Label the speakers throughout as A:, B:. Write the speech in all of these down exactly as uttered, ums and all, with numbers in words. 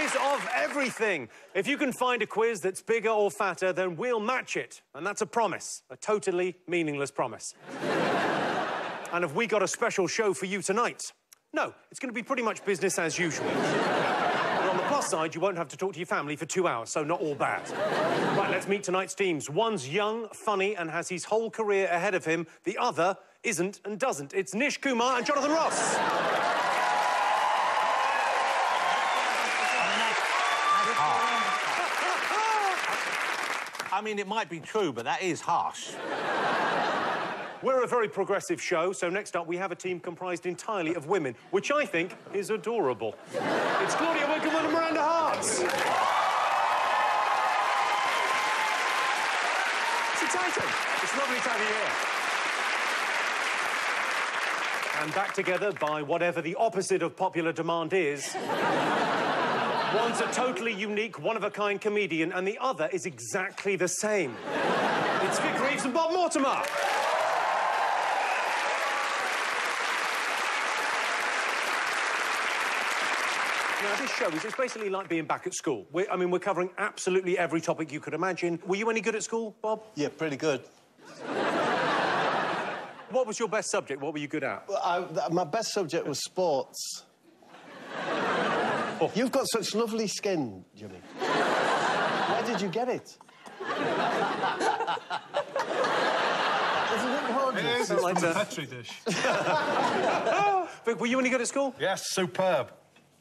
A: quiz of everything. If you can find a quiz that's bigger or fatter, then we'll match it. And that's a promise. A totally meaningless promise. And have we got a special show for you tonight? No, it's going to be pretty much business as usual. But on the plus side, you won't have to talk to your family for two hours, so not all bad. Right, let's meet tonight's teams. One's young, funny, and has his whole career ahead of him. The other isn't and doesn't. It's Nish Kumar and Jonathan Ross.
B: I mean, it might be true, but that is harsh.
A: We're a very progressive show, so next up we have a team comprised entirely of women, which I think is adorable. It's Claudia Winkleman and Miranda Hart. It's exciting. It's a lovely time of year. And back together by whatever the opposite of popular demand is. One's a totally unique, one-of-a-kind comedian, and the other is exactly the same. It's Vic Reeves and Bob Mortimer. Now, this show is it's basically like being back at school. We're, I mean, we're covering absolutely every topic you could imagine. Were you any good at school, Bob?
C: Yeah, pretty good.
A: What was your best subject? What were you good at?
C: Well, I, my best subject was sports. Oh. You've got such lovely skin, Jimmy. Where did you get it? Isn't it gorgeous?
D: It is, it's like a Petri dish.
A: Vic, were you any good at school?
D: Yes, superb.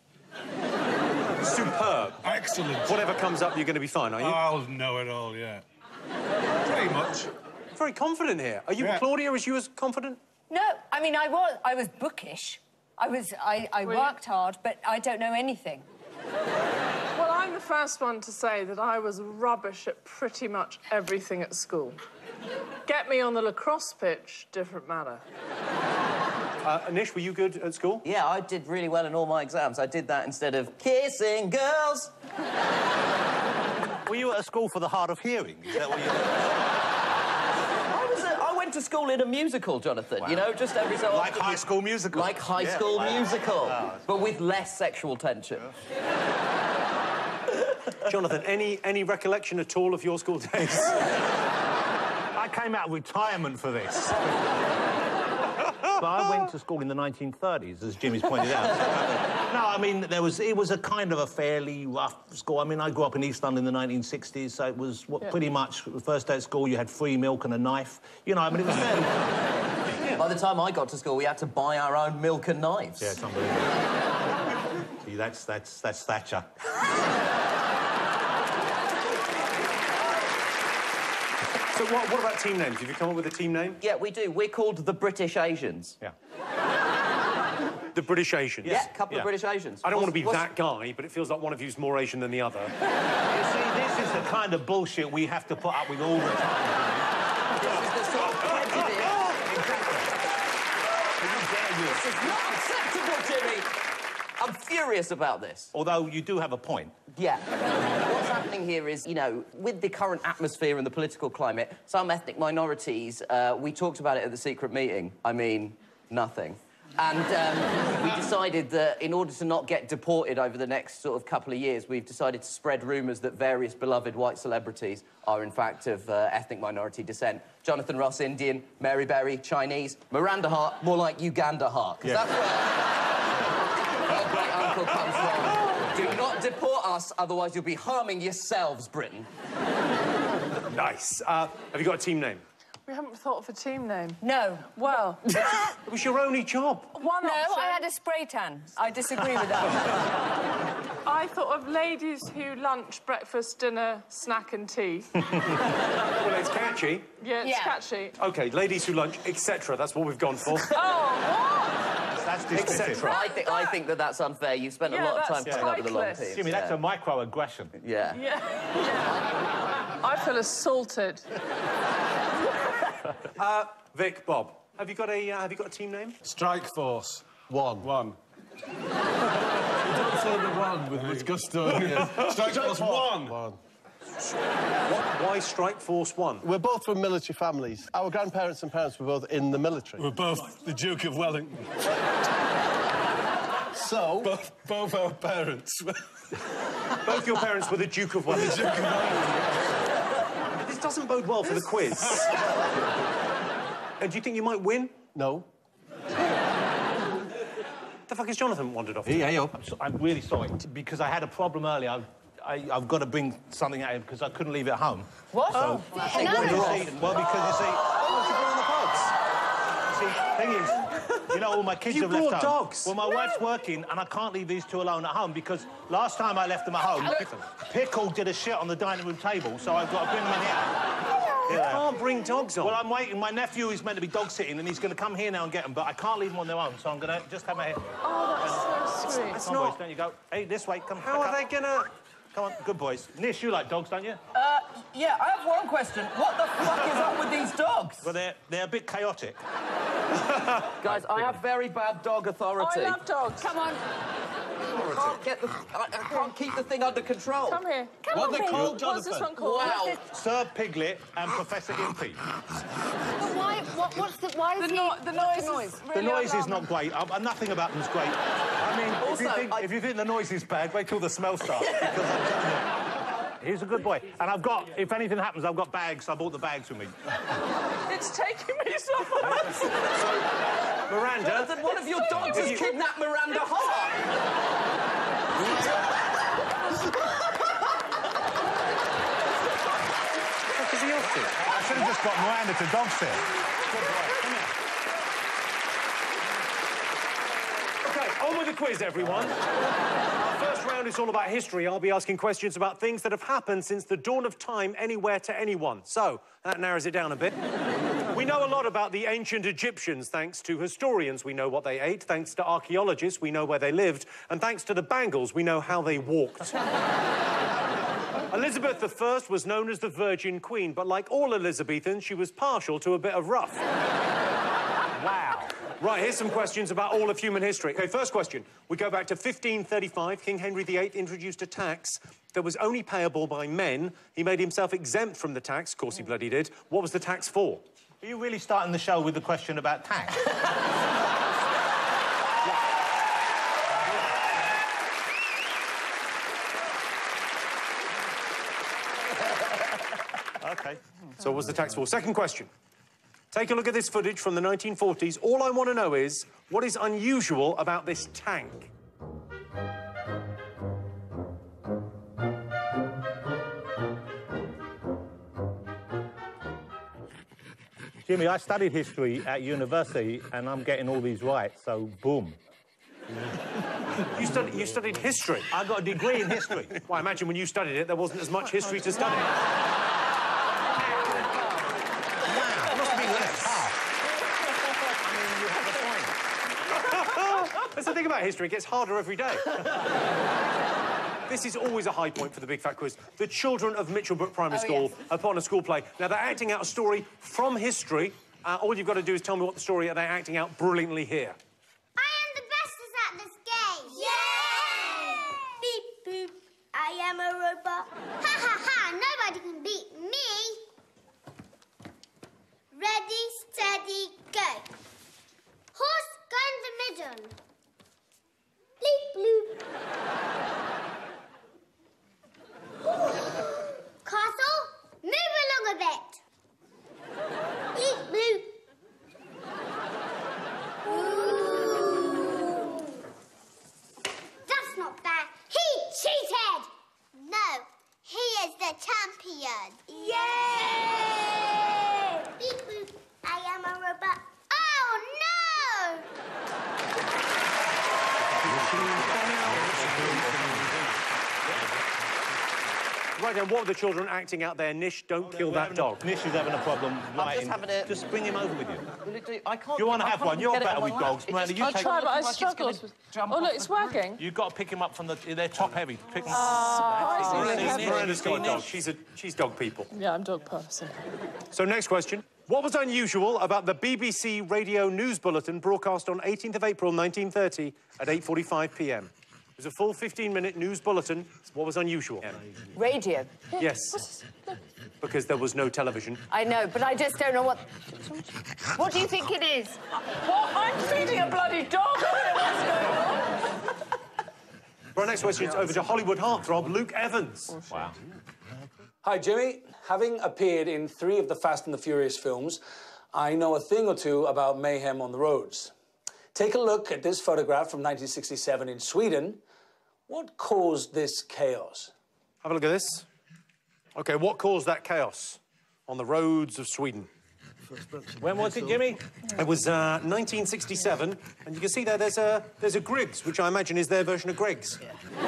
A: Superb.
D: Excellent.
A: Whatever comes up, you're going to be fine, are you?
D: I'll know it all, yeah. Pretty much.
A: Very confident here. Are you,
D: yeah.
A: Claudia, is you as confident?
E: No, I mean, I was, I was bookish. I was, I, I worked hard, but I don't know anything.
F: Well, I'm the first one to say that I was rubbish at pretty much everything at school. Get me on the lacrosse pitch, different matter.
A: Uh, Nish, were you good at school?
G: Yeah, I did really well in all my exams. I did that instead of kissing girls.
B: Were you at a school for the hard of hearing? Is that what you...
G: I was at, I went to school in a musical, Jonathan, wow. You know, just every so often.
B: Like High School Musical?
G: Like High
B: yeah.
G: School
B: wow.
G: Musical,
B: wow.
G: but with less sexual tension.
A: Yeah. Jonathan, any, any recollection at all of your school days?
B: I came out of retirement for this. But I went to school in the nineteen thirties, as Jimmy's pointed out. No, I mean, there was... It was a kind of a fairly rough school. I mean, I grew up in East London in the nineteen sixties, so it was what, yeah. pretty much the first day at school, you had free milk and a knife. You know, I mean, it was fairly...
G: Yeah. By the time I got to school, we had to buy our own milk and knives.
B: Yeah, it's unbelievable. See, that's, that's, that's Thatcher.
A: So what, what about team names? Have you come up with a team name?
G: Yeah, we do. We're called the British Asians.
B: Yeah.
A: The British Asians?
G: Yeah, a couple
A: yeah.
G: of British Asians.
A: I don't
G: what's,
A: want to be
G: what's...
A: that guy, but it feels like one of you's more Asian than the other.
B: You see, this is the kind of bullshit we have to put up with all the time.
G: This is the sort of prejudice... This is not acceptable, Jimmy! I'm furious about this.
B: Although you do have a point.
G: Yeah. What's happening here is, you know, with the current atmosphere and the political climate, some ethnic minorities, uh, we talked about it at the secret meeting. I mean, nothing. And um, we decided that in order to not get deported over the next sort of couple of years, we've decided to spread rumours that various beloved white celebrities are, in fact, of uh, ethnic minority descent. Jonathan Ross, Indian. Mary Berry, Chinese. Miranda Hart, more like Uganda Hart. Because yeah. that's where our great uncle comes from. Do not deport us, otherwise you'll be harming yourselves, Britain.
A: Nice. Uh, have you got a team name?
F: We haven't thought of a team name.
E: No.
F: Well...
A: It was your only job.
F: One
E: no,
F: option.
E: I had a spray tan. I disagree with that.
F: I thought of ladies who lunch, breakfast, dinner, snack and tea.
A: Well, it's catchy.
F: Yeah, it's
E: yeah.
F: catchy.
A: OK, ladies who lunch, et cetera. That's what we've gone for.
F: Oh, what?
B: That's dismissive.
G: I think, I think that that's unfair. You've spent
F: yeah,
G: a lot of time coming up with a long
F: tightless.
G: team.
B: Jimmy, that's
G: yeah.
B: a microaggression.
G: Yeah.
F: Yeah. yeah. I feel assaulted.
A: uh, Vic, Bob, have you got a uh, have you got a team name?
D: Strike Force. One. One. You don't say the one with much gusto. Strike Force One. One.
A: What, why Strike Force One?
C: We're both from military families. Our grandparents and parents were both in the military.
D: We're both the Duke of Wellington.
C: So...
D: Both, both our parents.
A: Both your parents were the Duke of Wellington.
D: The Duke of Wellington.
A: This doesn't bode well for the quiz. uh, do you think you might win?
C: No.
A: The fuck is Jonathan wandered off?
B: Yeah, yeah. I'm, so, I'm really sorry because I had a problem earlier. I, I, I've got to bring something out because I couldn't leave it at home.
E: What?
B: So,
E: Oh,
B: well, you see, well, because you see, you see, thing is, you know, all my kids
A: You
B: have left
A: brought
B: home.
A: dogs?
B: Well, my wife's working, and I can't leave these two alone at home because last time I left them at home, Pickle did a shit on the dining room table, so I've got to bring them in here.
A: You
B: Yeah.
A: can't bring dogs on.
B: Well, I'm waiting. My nephew is meant to be dog sitting, and he's going to come here now and get them, but I can't leave them on their own, so I'm going to just have my head.
F: Oh, that's so sweet.
A: It's
B: Come
A: not...
B: on, boys, don't you go. Hey, this way, come.
A: How
B: back
A: are they
B: up.
A: gonna...
B: Come on, good boys. Nish, you like dogs, don't you?
G: Uh, yeah, I have one question. What the fuck is up with these dogs?
B: Well, they're, they're a bit chaotic.
G: Guys, I have very bad dog authority.
F: I love dogs.
E: Come on.
G: I can't get the... I, I can't keep the thing under control.
F: Come here.
E: Come
D: What
E: on,
D: they
E: babe.
D: called,
F: What's
D: Jonathan?
F: this one called?
G: Wow.
B: Sir Piglet and Professor Impey.
E: But why, what, what's the, why is
F: The,
E: he...
F: no the noise,
E: noise?
F: is
B: The
F: really
B: noise is
F: alarming.
B: not great. Uh, nothing about them's great. I mean, if, you
G: Also,
B: think,
G: I-
B: if you think the noise is bad, wait till the smell starts. Because I'm telling you, he's a good boy. And I've got, if anything happens, I've got bags. I bought the bags with me.
F: It's taking me somewhere.
A: Miranda...
G: Jonathan, one of your dogs has kidnapped Miranda Hart.
A: What is he up to?
B: I should have just got Miranda to dog sit.
A: OK, on with the quiz, everyone. Our first round is all about history. I'll be asking questions about things that have happened since the dawn of time, anywhere to anyone. So, that narrows it down a bit. We know a lot about the ancient Egyptians, thanks to historians. We know what they ate. Thanks to archaeologists, we know where they lived. And thanks to the Bangles, we know how they walked. Elizabeth the First was known as the Virgin Queen, but like all Elizabethans, she was partial to a bit of rough. Wow. Right, here's some questions about all of human history. OK, first question. We go back to fifteen thirty-five. King Henry the Eighth introduced a tax that was only payable by men. He made himself exempt from the tax. Of course he bloody did. What was the tax for?
B: Are you really starting the show with the question about tax? OK.
A: So what was the tax for? Second question. Take a look at this footage from the nineteen forties. All I want to know is, what is unusual about this tank?
B: Jimmy, I studied history at university, and I'm getting all these right, so boom.
A: You, studied, you studied history?
B: I got a degree in history.
A: Well, I imagine when you studied it, there wasn't as much history to study. There must have been less. That's the thing about history, it gets harder every day. This is always a high point for the Big Fat Quiz. The children of Mitchellbrook Primary
E: Oh,
A: School
E: yes.
A: are put on a school play. Now, they're acting out a story from history. Uh, all you've got to do is tell me what the story are they acting out brilliantly here.
H: I am the bestest at this game. Yay! Beep, boop. I am a robot. Ha, ha, ha. Nobody can beat me. Ready, steady, go. Horse, go in the middle. Bleep, bloop. Castle, move along a bit. Bleep, bloop. Ooh. That's not fair. He cheated. No, he is the champion. Yay! Beep, boop. I am a robot. Oh, no!
A: Right then, what were the children acting out there? Nish, don't kill that dog.
B: Nish is having a problem writing.
G: having a-
B: Just bring him over with you.
G: Will it do- I can't...
B: You wanna
G: I
B: have
G: can't
B: one? You're
G: get it
B: better
G: on
B: with
G: my lap.
B: dogs,
G: It
B: Miranda,
G: just-
B: you
F: I'll
B: take
F: try,
B: one.
F: but I
G: like it's
F: struggle.
G: gonna jump
F: Oh, look,
G: off
F: it's
G: the roof.
F: working.
B: You've got to pick him up from the... They're top heavy. Pick him
F: Surprisingly
B: up.
F: heavy.
A: Miranda's got a dog. She's, a, she's dog people.
F: Yeah, I'm dog person.
A: So, next question. What was unusual about the B B C radio news bulletin broadcast on eighteenth of April nineteen thirty at eight forty-five p m? It was a full fifteen minute news bulletin. What was unusual?
E: Radio.
A: Yes. Because there was no television.
E: I know, but I just don't know what... What do you think it is?
F: What? I'm feeding a bloody dog. I don't know what's going on.
A: For our next question, it's over to Hollywood heartthrob Luke Evans.
B: Wow.
I: Hi, Jimmy. Having appeared in three of the Fast and the Furious films, I know a thing or two about mayhem on the roads. Take a look at this photograph from nineteen sixty-seven in Sweden. What caused this chaos?
A: Have a look at this. OK, what caused that chaos on the roads of Sweden?
B: When was it, Jimmy?
A: It was uh, nineteen sixty-seven, and you can see there, there's a, there's a Griggs, which I imagine is their version of Griggs.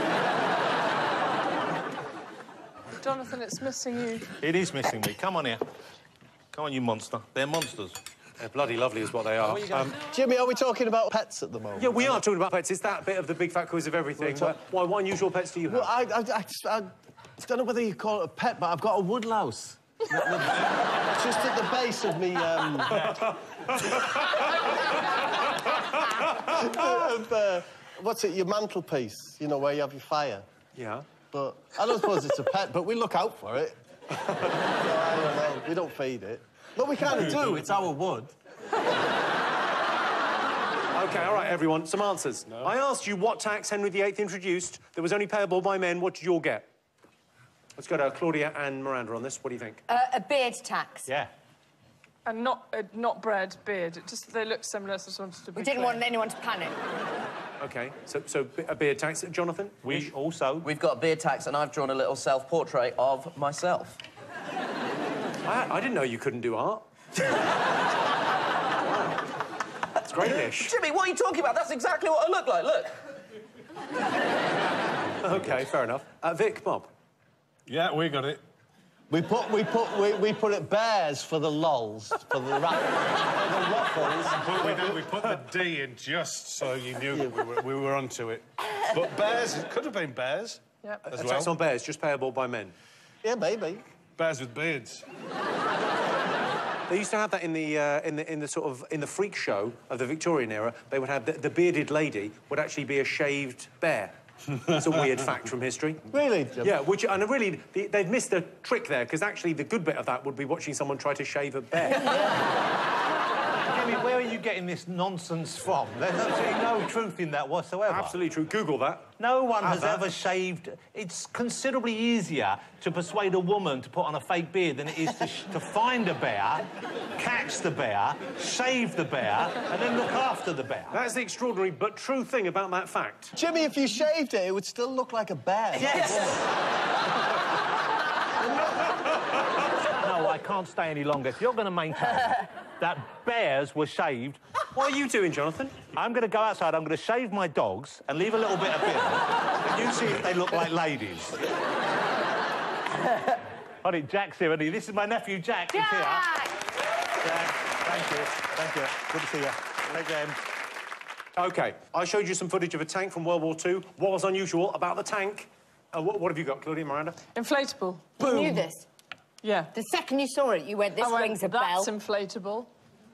F: Jonathan, it's missing you.
B: It is missing me. Come on here. Come on, you monster. They're monsters.
A: They're bloody lovely is what they are. Um,
C: Jimmy, are we talking about pets at the moment?
A: yeah, we are talking about pets. It's that bit of the big fat quiz of everything.
C: Talk...
A: Why, what unusual pets do you have?
C: Well, I, I, I, I don't know whether you call it a pet, but I've got a woodlouse. Just at the base of me, um... of, uh, what's it, your mantelpiece, you know, where you have your fire.
A: Yeah.
C: But I don't suppose it's a pet, but we look out for it. So, I don't know, we don't feed it. But we kind of do, it's our wood.
A: OK, all right, everyone, some answers. No. I asked you what tax Henry the Eighth introduced that was only payable by men. What did you all get? Let's go to Claudia and Miranda on this. What do you think?
E: Uh, a beard tax.
B: Yeah.
F: And not uh, not bread, beard. It just they look similar, so I just wanted to be
E: We didn't
F: clear.
E: want anyone to panic.
A: OK, so, so a beard tax. Jonathan?
B: We also...
G: We've got a beard tax, and I've drawn a little self-portrait of myself.
A: I, I didn't know you couldn't do art. Wow. That's great, Nish.
G: Jimmy, what are you talking about? That's exactly what I look like, look.
A: OK, fair enough. Uh, Vic, Bob?
D: Yeah, we got it.
C: We put, we put, we, we put it bears for the lols, for the, ra for the ruffles.
D: But we, did, we put the D in just so you knew we were, we were onto it. But bears, it could have been bears.
F: Yep.
D: As
A: A
D: well.
A: tax on bears, just payable by men.
C: Yeah, maybe.
D: Bears with beards.
A: They used to have that in the, uh, in the in the sort of in the freak show of the Victorian era. They would have the, the bearded lady would actually be a shaved bear. It's a weird fact from history.
C: Really, Jim?
A: Yeah, which and really the, they've missed the trick there because actually the good bit of that would be watching someone try to shave a bear.
B: Jimmy, where are you getting this nonsense from? There's absolutely no truth in that whatsoever.
A: Absolutely true. Google that.
B: No one has
A: that.
B: ever shaved... It's considerably easier to persuade a woman to put on a fake beard than it is to, sh to find a bear, catch the bear, shave the bear, and then look after the bear.
A: That's the extraordinary but true thing about that fact.
C: Jimmy, if you shaved it, it would still look like a bear.
B: Yes! No, I can't stay any longer. If you're going to maintain that bears were shaved...
A: What are you doing, Jonathan?
B: I'm going to go outside, I'm going to shave my dogs and leave a little bit of beard, and you see if they look like ladies. Honey, Jack's here, isn't he? This is my nephew, Jack.
E: Jack!
B: He's here. Jack, thank you. Thank you. Good to see you. Take care.
A: OK, I showed you some footage of a tank from World War Two. What was unusual about the tank? Uh, what, what have you got, Claudia, Miranda?
F: Inflatable.
E: You knew this.
F: Yeah.
E: The second you saw it, you went, this
F: I went,
E: rings a
F: That's
E: bell.
F: inflatable.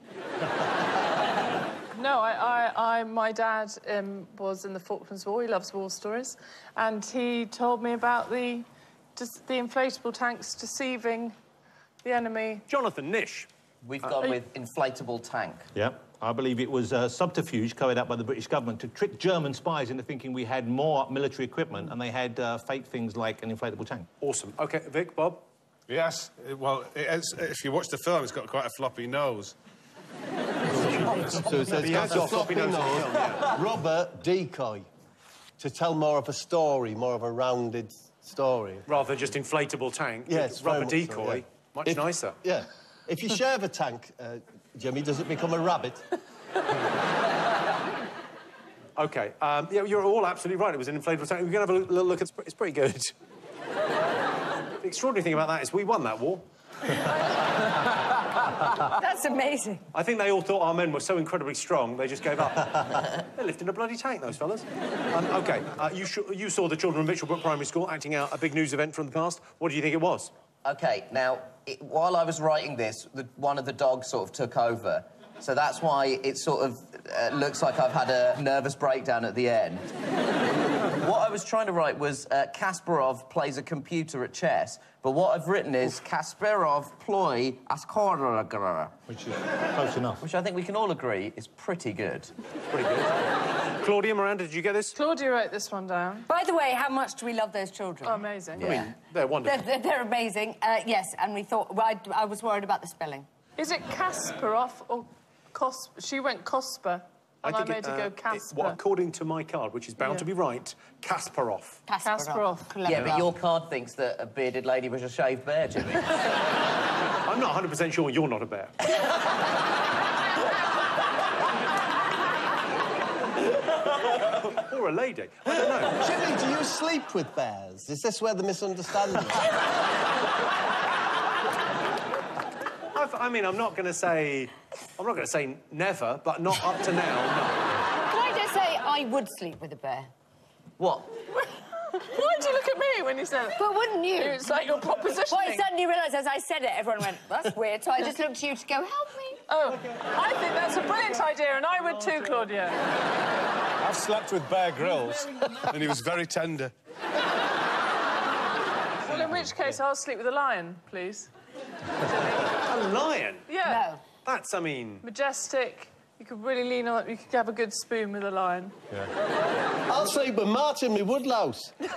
F: No, I, I, I, my dad um, was in the Falklands War. He loves war stories, and he told me about the, just the inflatable tanks deceiving the enemy.
A: Jonathan, Nish.
G: We've gone with inflatable tank.
B: Yeah, I believe it was a subterfuge carried out by the British government to trick German spies into thinking we had more military equipment, and they had uh, fake things like an inflatable tank.
A: Awesome. OK, Vic, Bob?
D: Yes. It, well, it is, if you watch the film, it's got quite a floppy nose.
C: So it says,
A: He has got a floppy nose. Yeah.
C: Rubber decoy. To tell more of a story, more of a rounded story.
A: Rather than just inflatable tank.
C: Yes,
A: Rubber
C: very much
A: decoy.
C: so, yeah.
A: Much
C: If-
A: nicer.
C: Yeah. If you shave a tank, uh, Jimmy, does it become a rabbit?
A: OK, um, yeah, you're all absolutely right. It was an inflatable tank. We're going to have a little look. It's, it's pretty good. The extraordinary thing about that is we won that war.
E: That's amazing.
A: I think they all thought our men were so incredibly strong, they just gave up. They're lifting a bloody tank, those fellas. Um, OK, uh, you, you saw the children of Mitchellbrook Primary School acting out a big news event from the past. What do you think it was?
G: OK, now, it, while I was writing this, the, one of the dogs sort of took over. So that's why it sort of uh, looks like I've had a nervous breakdown at the end. What I was trying to write was uh, Kasparov plays a computer at chess, but what I've written is Kasparov ploy as choreographer.
B: Which is close enough.
G: Which I think we can all agree is pretty good.
A: Pretty good. Claudia, Miranda, did you get this?
F: Claudia wrote this one down.
E: By the way, how much do we love those children?
F: Oh, amazing.
A: I mean, they're wonderful.
E: They're, they're, they're amazing. Uh, yes, and we thought... Well, I, I was worried about the spelling.
F: Is it Kasparov or Kos? She went Cosper, and I,
A: think
F: made
A: it,
F: her
A: uh,
F: go
A: it-
F: Casper.
A: well, according to my card, which is bound
F: Yeah.
A: to be right, Kasparov.
F: Kasparov.
E: Clever.
G: Yeah, but your card thinks that a bearded lady was a shaved bear, Jimmy.
A: I'm not one hundred percent sure you're not a bear. Or a lady. I don't know.
C: Jimmy, do you sleep with bears? Is this where the misunderstanding is?
A: I've, I mean, I'm not going to say... I'm not going to say never, but not up to now, no.
E: Can I just say I would sleep with a bear?
G: What?
F: Why did you look at me when you said it?
E: But wouldn't you?
F: It's like your proposition.
E: Well, I suddenly realised as I said it, everyone went, that's weird. So I just looked to you to go, help me.
F: Oh, I think that's a brilliant idea, and I would too, Claudia.
D: I've slept with Bear Grylls, and he was very tender.
F: Well, in which case, I'll sleep with a lion, please.
A: A lion?
F: Yeah.
E: No.
A: That's, I mean...
F: Majestic. You could really lean on it. You could have a good spoon with a lion.
C: I'll sleep with Martin, my woodlouse. We'll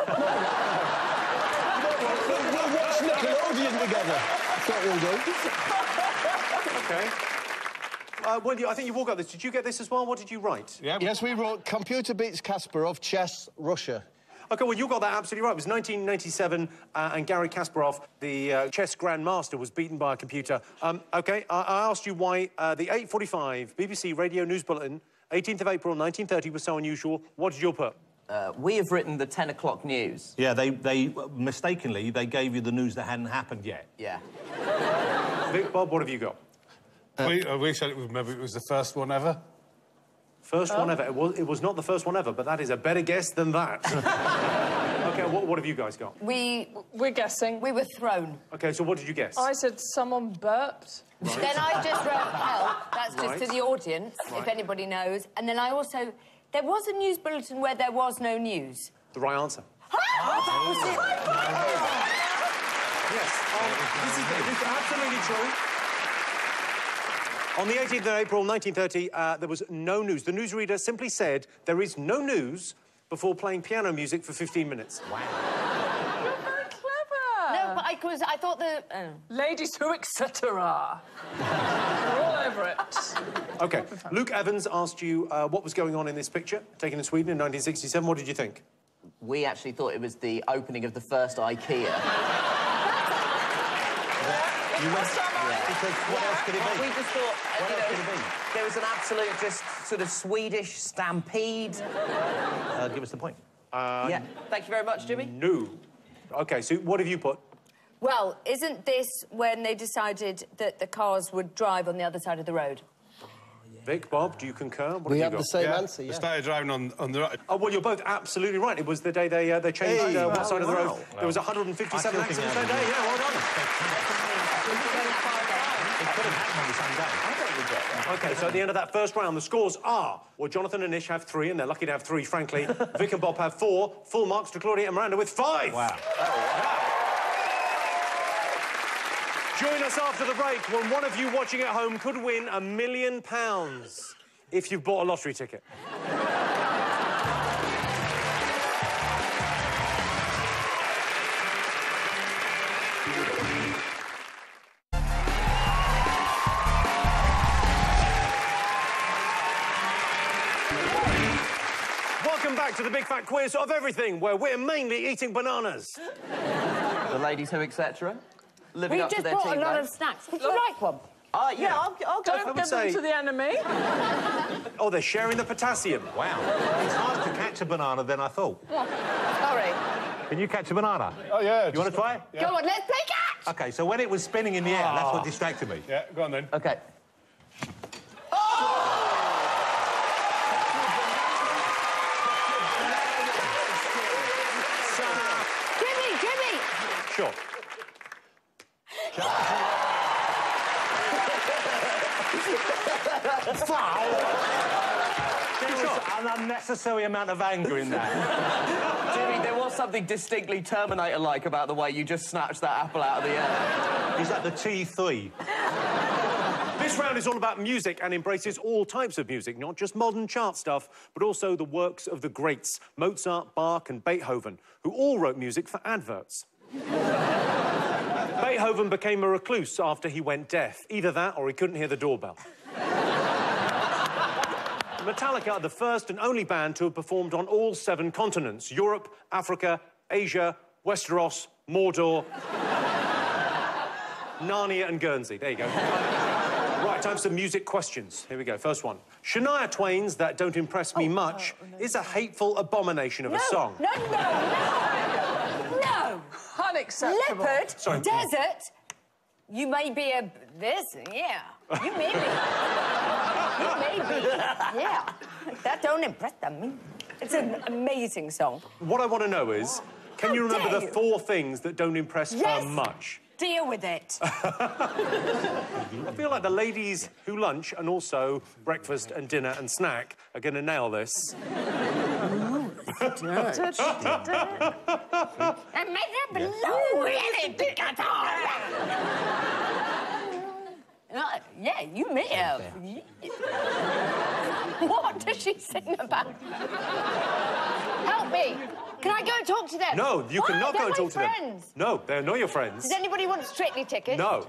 C: watch Nickelodeon together. That's what we'll do.
A: OK. Uh, well, you, I think you've all got this. Did you get this as well? What did you write?
D: Yeah.
C: Yes, we wrote Computer beats Kasparov, chess, Russia.
A: OK, well, you got that absolutely right. It was nineteen ninety-seven, uh, and Garry Kasparov, the uh, chess grandmaster, was beaten by a computer. Um, OK, I, I asked you why uh, the eight forty-five B B C Radio News Bulletin, eighteenth of April, nineteen thirty, was so unusual. What did you put?
G: Uh, we have written the ten o'clock news.
B: Yeah, they, they mistakenly, they gave you the news that hadn't happened yet.
G: Yeah.
A: Vic, Bob, what have you got?
D: we, uh, we said it was, maybe it was the first one ever.
A: First one ever. It was, it was not the first one ever, but that is a better guess than that. OK, what, what have you guys got?
E: We,
F: We're guessing.
E: we were thrown.
A: OK, so what did you guess?
F: I said someone burped.
E: Then I just wrote help. That's just
A: Right.
E: to the audience,
A: Right.
E: if anybody knows. And then I also... There was a news bulletin where there was no news.
A: The right answer. Yes, um, this, is, this is absolutely true. On the eighteenth of April, nineteen thirty, uh, there was no news. The newsreader simply said, there is no news, before playing piano music for fifteen minutes.
F: You're very clever.
E: No, but I, cause I thought the... Oh.
F: Ladies who, et cetera. We're all over it.
A: OK, Luke Evans asked you uh, what was going on in this picture, taken in Sweden in nineteen sixty-seven. What did you think?
G: We actually thought it was the opening of the first IKEA.
B: You went... Because what else could it
G: Well,
B: be?
G: we just thought, uh,
B: What
G: you
B: else
G: know,
B: could it be?
G: there was an absolute, just sort of Swedish stampede.
B: Uh, give us the point.
G: Yeah. Thank you very much, Jimmy.
A: No. OK, so what have you put?
E: Well, isn't this when they decided that the cars would drive on the other side of the road?
A: Vic, Bob, do you concur? What
C: We
A: have
C: have
A: you
C: the
A: got?
C: same
D: Yeah.
C: answer,
D: They
C: yeah.
D: started driving on, on the right.
A: Oh, well, you're both absolutely right. It was the day they, uh, they changed
C: Hey.
A: uh, what
C: Oh,
A: side of the road.
B: wow.
A: There was one hundred fifty-seven
B: I still think
A: accidents that
B: that
A: day.
B: was-
A: Yeah, well done.
B: It could have happened on the same day.
A: OK, so at the end of that first round, the scores are... Well, Jonathan and Ish have three, and they're lucky to have three, frankly. Vic and Bob have four. Full marks to Claudia and Miranda with five.
B: Wow.
A: Join us after the break when one of you watching at home could win a million pounds if you've bought a lottery ticket. Welcome back to the Big Fat Quiz of Everything, where we're mainly eating bananas.
G: The ladies who, et cetera. Living
E: We
G: up to
E: just
G: their
E: brought a
G: team
E: lot
G: name.
E: of snacks. Would you like one?
G: Uh, yeah, I'll, I'll go
F: Don't
G: for
F: give
A: say-
F: them to the enemy.
A: Oh, they're sharing the potassium.
B: Wow. It's harder to catch a banana than I thought.
E: Sorry.
B: Can you catch a banana?
D: Oh, yeah.
B: You want to try it?
E: Go on, let's play catch!
B: OK, so when it was spinning in the air, that's what distracted me.
D: Yeah, go on then.
G: Okay.
E: Jimmy, Jimmy!
A: Sure.
B: There was an unnecessary amount of anger in that.
G: Jimmy, there was something distinctly Terminator-like about the way you just snatched that apple out of the air.
B: Is that the T three?
A: This round is all about music and embraces all types of music, not just modern chart stuff, but also the works of the greats, Mozart, Bach and Beethoven, who all wrote music for adverts. Beethoven became a recluse after he went deaf. Either that or he couldn't hear the doorbell. Metallica are the first and only band to have performed on all seven continents: Europe, Africa, Asia, Westeros, Mordor, Narnia and Guernsey. There you go. Right, time for some music questions. Here we go. First one. Shania Twain's That Don't Impress Me
E: Oh,
A: Much
E: oh, no.
A: is a hateful abomination of
E: No,
A: a song.
E: no, no, no! No!
F: Unacceptable.
E: Leopard,
A: Sorry.
E: desert, you may be a... this, yeah. You may be. You may be, yeah. That don't impress me. It's an amazing song.
A: What I want to know is, can
E: How
A: you remember
E: dare
A: the
E: you?
A: four things that don't impress
E: Yes.
A: her much?
E: Deal with it.
A: I feel like the ladies who lunch and also breakfast and dinner and snack are going to nail this.
E: And make it below really big at all. Uh, yeah, you may have. What does she sing about? Help me. Can I go and talk to them?
A: No, you
E: Why?
A: cannot
E: They're
A: go and
E: my
A: talk to them.
E: friends.
A: No, they're not your friends.
E: Does anybody want Strictly tickets?
A: No.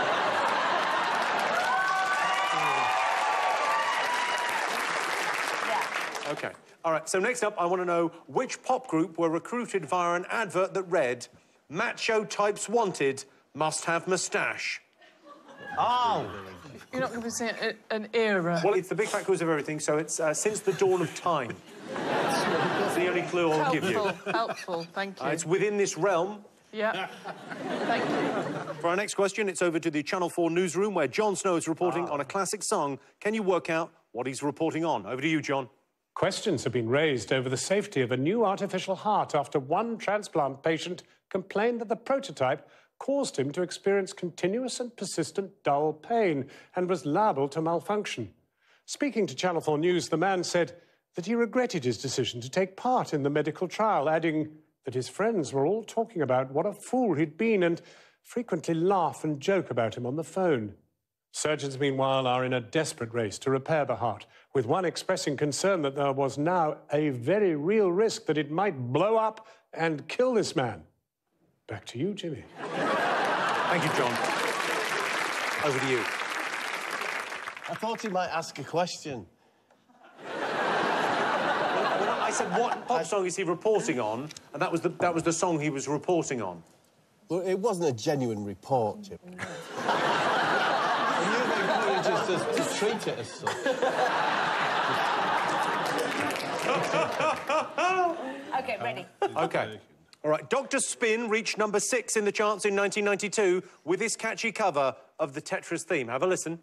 E: Yeah.
A: OK. All right, so next up, I want to know which pop group were recruited via an advert that read, "Macho types wanted, must have moustache."
B: Oh!
F: You're not going to be saying a- an era.
A: Well, it's the big fat quiz of everything, so it's uh, since the dawn of time. That's the only clue I'll give you.
F: Helpful, helpful, thank you.
A: Uh, it's within this realm.
F: Yeah. Thank you.
A: For our next question, it's over to the Channel four newsroom where Jon Snow is reporting on a classic song. Can you work out what he's reporting on? Over to you, John.
J: Questions have been raised over the safety of a new artificial heart after one transplant patient complained that the prototype caused him to experience continuous and persistent dull pain and was liable to malfunction. Speaking to Channel four News, the man said that he regretted his decision to take part in the medical trial, adding that his friends were all talking about what a fool he'd been and frequently laugh and joke about him on the phone. Surgeons, meanwhile, are in a desperate race to repair the heart, with one expressing concern that there was now a very real risk that it might blow up and kill this man. Back to you, Jimmy.
A: Thank you, John. Over to you.
C: I thought he might ask a question.
A: I said, what pop song is he reporting on? And that was the, that was the song he was reporting on.
C: Well, it wasn't a genuine report, Jim. And you've encouraged us to, to treat it as such.
E: OK, ready.
A: OK. All right, Doctor Spin reached number six in the charts in nineteen ninety-two with this catchy cover of the Tetris theme. Have a listen.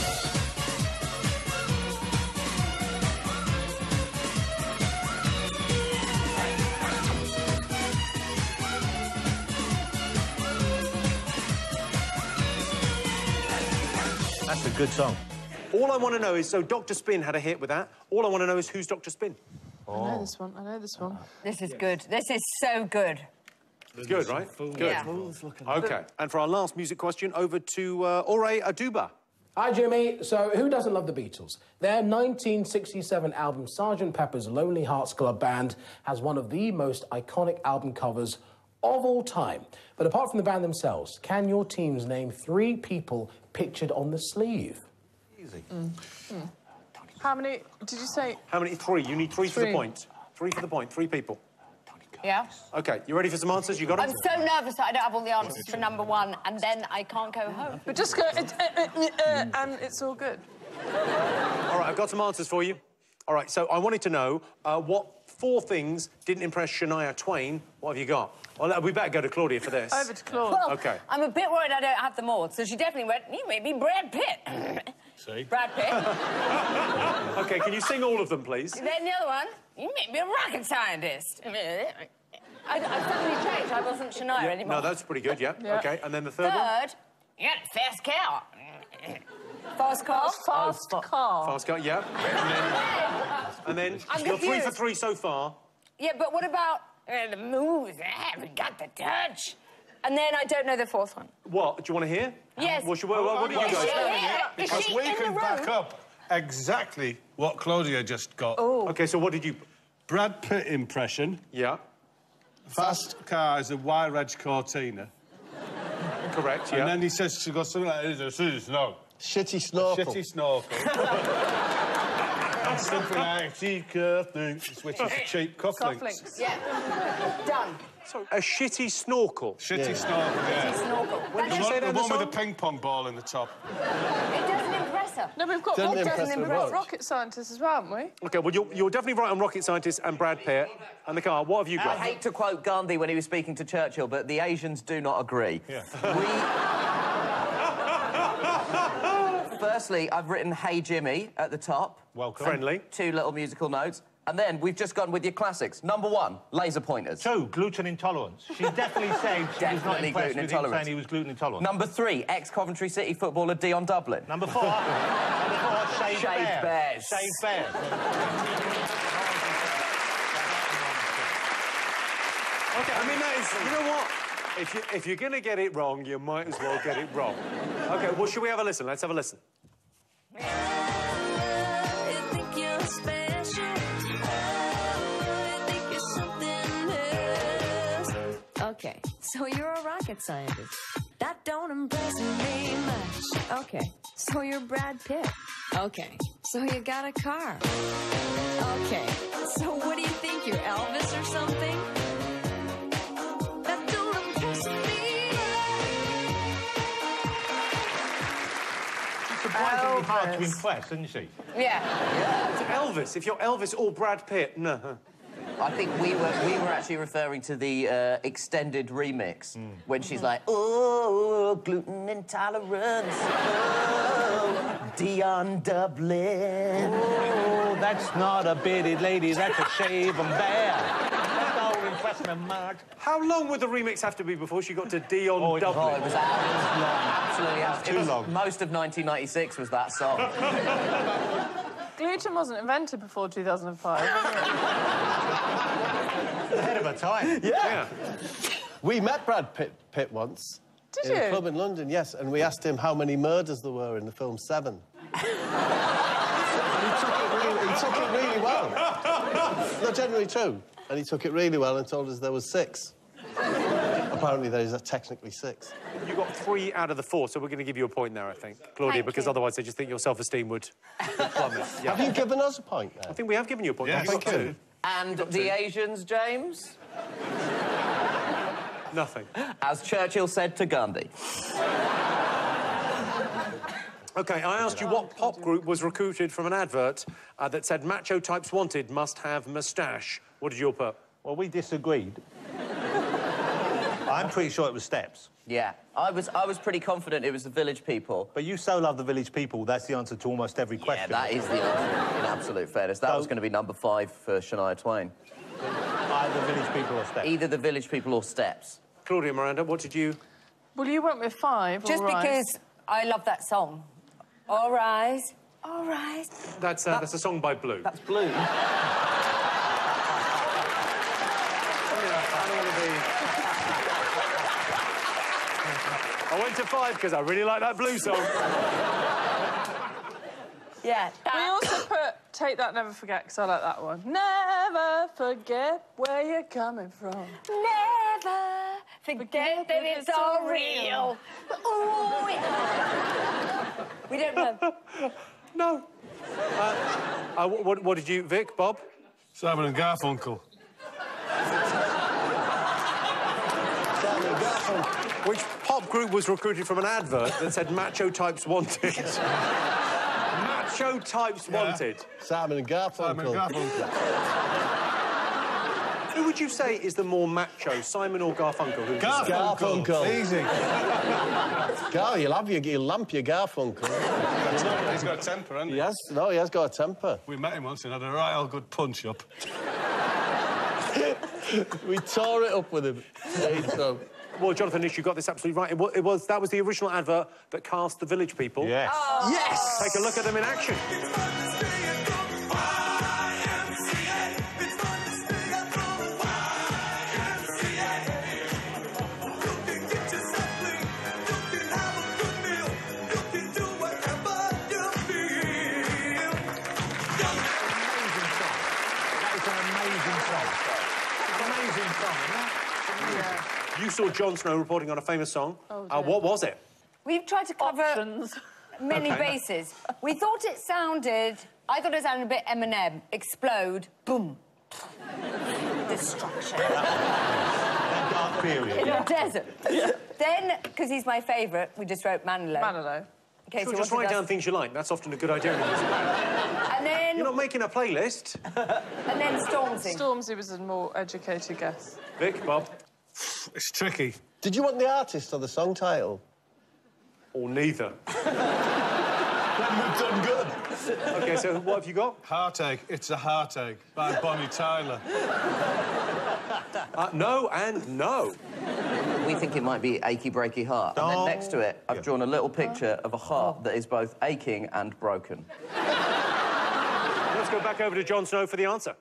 B: That's a good song.
A: All I want to know is, so Doctor Spin had a hit with that. All I want to know is who's Doctor Spin?
F: I know this one, I know this one.
E: This is good. This is so good.
A: It's good, right? Good.
E: Yeah.
A: OK. And for our last music question, over to uh, Ore Aduba.
K: Hi, Jimmy. So, who doesn't love the Beatles? Their nineteen sixty-seven album, Sergeant Pepper's Lonely Hearts Club Band, has one of the most iconic album covers of all time. But apart from the band themselves, can your teams name three people pictured on the sleeve?
B: Easy.
F: Mm. Mm. How many did you say?
A: How many? Three. You need three,
F: Three.
A: for the point. Three for the point. Three people.
E: Yeah?
A: OK, you ready for some answers? You got
E: I'm
A: them?
E: so nervous that I don't have all the answers for number one, and then I can't go home.
F: But just go, uh, uh, uh, uh, and it's all good.
A: All right, I've got some answers for you. All right, so I wanted to know uh, what four things didn't impress Shania Twain. What have you got? Well, we better go to Claudia for this.
F: Over to Claude.
E: Well,
A: OK.
E: I'm a bit worried I don't have them all, so she definitely went, you may be Brad Pitt.
A: See?
E: Brad Pitt.
A: OK, can you sing all of them, please?
E: Then the other one, you may be a rocket scientist. I, I suddenly changed. I wasn't Shania anymore.
A: No, that's pretty good, yeah.
E: Yeah.
A: OK, and then the third, one?
E: Third, you got a fast car. Fast car?
F: Fast car.
A: Fast car, yeah. And then, and then
E: I'm
A: you're three for
E: confused.
A: three so far.
E: Yeah, but what about uh, the moves? Ah, we got the touch. And then I don't know the fourth one.
A: What? Do you want to hear?
E: Yes.
A: What, should, what, what, what do you
E: Is
A: guys
E: she
A: think?
E: here? Is
D: Because
E: she
D: we
E: in
D: can
E: the room?
D: back up exactly what Claudia just got.
E: Oh.
A: OK, so what did you...
D: Brad Pitt impression.
A: Yeah.
D: Fast car is a Y-Reg Cortina.
A: Correct, yeah.
D: And then he says, she goes something like, this is no.
C: Shitty snorkel.
D: Shitty snorkel. And something like, cheap cufflinks, which is cheap cufflinks.
F: Cufflinks.
E: Yeah. Done.
A: So, a shitty snorkel.
D: Shitty
C: Yeah.
D: snorkel, yeah.
E: Snorkel.
A: When did
D: The
A: you
D: one,
A: say
D: the
A: that in the
D: one with
A: song?
D: the ping pong ball in the top.
E: It doesn't impress her.
F: No, we've got,
C: Doesn't
F: rocket,
C: impress
F: we've
C: her
F: got
C: much.
F: rocket scientists as well, haven't we?
A: OK, well, you're, you're definitely right on Rocket Scientist and Brad Pitt and the car. What have you
G: I
A: got?
G: hate to quote Gandhi when he was speaking to Churchill, but the Asians do not agree.
D: Yeah.
G: We... Firstly, I've written Hey Jimmy at the top.
A: Welcome. Friendly.
G: Two little musical notes. And then we've just gone with your classics. Number one, laser pointers.
B: Two, gluten intolerance. She definitely said she was not
G: Definitely
B: impressed
G: gluten
B: with him
G: intolerance.
B: saying he was gluten intolerant.
G: Number three, ex-Coventry City footballer Dion Dublin.
B: Number four, number four, shaved,
G: Shaved
B: bear.
G: bears.
B: Shaved bears.
A: OK, I mean, that is... You know what? If, you, if you're going to get it wrong, you might as well get it wrong. OK, well, should we have a listen? Let's have a listen.
L: Okay, so you're a rocket scientist. That don't impress me much. Okay, so you're Brad Pitt. Okay, so you got a car. Okay, so what do you think, you're Elvis or something? That don't impress me.
B: Surprisingly hard to impress, isn't she?
E: Yeah.
A: It's Elvis. If you're Elvis or Brad Pitt, no.
G: I think we were we were actually referring to the uh, extended remix
B: Mm.
G: when she's like, oh, gluten intolerance, oh, Dion Dublin.
B: Oh, that's not a bearded lady, that's a shaven bear. That don't impress me much.
A: How long would the remix have to be before she got to Dion
B: Oh, it-
A: Dublin?
G: Oh, it was hours long, absolutely hours.
B: Too
G: It was,
B: long.
G: Most of nineteen ninety-six was that song.
F: Gluten wasn't invented before two thousand five.
B: Ahead of her time.
A: Yeah.
C: We met Brad Pitt, Pitt once.
F: Did
C: in
F: you?
C: a club in London, yes, and we asked him how many murders there were in the film Seven. And he took it really, he took it really well. No, genuinely true. And he took it really well and told us there was six. Apparently there is technically six.
A: You got three out of the four, so we're going to give you a point there, I think, Claudia,
E: Thank
A: because
E: you.
A: otherwise they just think your self-esteem would plummet. Yeah.
C: Have you given us a point there?
A: I think we have given you a point.
D: Yeah,
A: Thank
D: got
A: you.
D: two.
G: And the Asians, James?
A: Nothing.
G: As Churchill said to Gandhi.
A: OK, I asked you what pop group was recruited from an advert uh, that said macho types wanted must have moustache. What did you all put?
B: Well, we disagreed. I'm pretty sure it was Steps.
G: Yeah, I was I was pretty confident it was the Village People.
B: But you so love the Village People, that's the answer to almost every
G: Yeah,
B: question.
G: that is the answer, in absolute fairness. That
B: So-
G: was going to be number five for Shania Twain.
B: Either Village People or Steps.
G: Either the Village People or Steps.
A: Claudia, Miranda, what did you...
F: Well, you went with five,
E: Just
F: all right.
E: because I love that song. All rise, all rise.
A: That's, uh, that's a song by Blue.
G: That's Blue.
A: I don't want to be... I went to five because I really like that Blue song.
E: Yeah.
F: We
E: That.
F: also put Take That, Never Forget, because I like that one. Never forget where you're coming from.
E: Never forget that it's all real. Ooh, yeah. We don't know.
A: No. Uh, uh, what, what did you... Vic, Bob?
D: Simon and Garfunkel.
A: Which pop group was recruited from an advert that said macho types wanted? Macho types
D: Yeah.
A: wanted.
C: Simon and Garfunkel.
D: Simon and Garfunkel.
A: Who would you say is the more macho, Simon or Garfunkel? Who's
C: Garfunkel.
D: Garfunkel. Easy.
C: Gar, you'll have your, you'll lamp your Garfunkel.
D: He's got a temper, hasn't he?
C: He has, no, he has got a temper.
D: We met him once and had a right old good punch-up.
C: We tore it up with him. So.
A: Well, Jonathan Nish, you got this absolutely right. It was, it was that was the original advert that cast the Village People.
B: Yes.
E: Oh.
C: Yes!
A: Take a look at them in action. saw Jon Snow reporting on a famous song.
F: Oh,
A: uh, what was it?
E: We've tried to cover
F: Options.
E: many
A: Okay.
E: bases. We thought it sounded... I thought it sounded a bit Eminem. Explode, boom. Destruction.
B: That dark period.
E: In the desert. Then, because he's my favourite, we just wrote Manilow.
F: Manilow.
E: In case
A: Sure,
E: you
A: just
E: wanted
A: write
E: us-
A: down things you like. That's often a good idea.
E: And then...
A: You're not making a playlist.
E: And then Stormzy.
F: Stormzy was a more educated guess.
A: Vic, Bob?
D: It's tricky.
C: Did you want the artist or the song title?
A: Or neither.
D: We've done good.
A: OK, so what have you got?
D: Heartache. It's a Heartache by Bonnie Tyler.
A: Uh, no and no.
G: We think it might be Achy Breaky Heart. And then next to it, I've drawn a little picture of a heart that is both aching and broken.
A: Let's go back over to Jon Snow for the answer.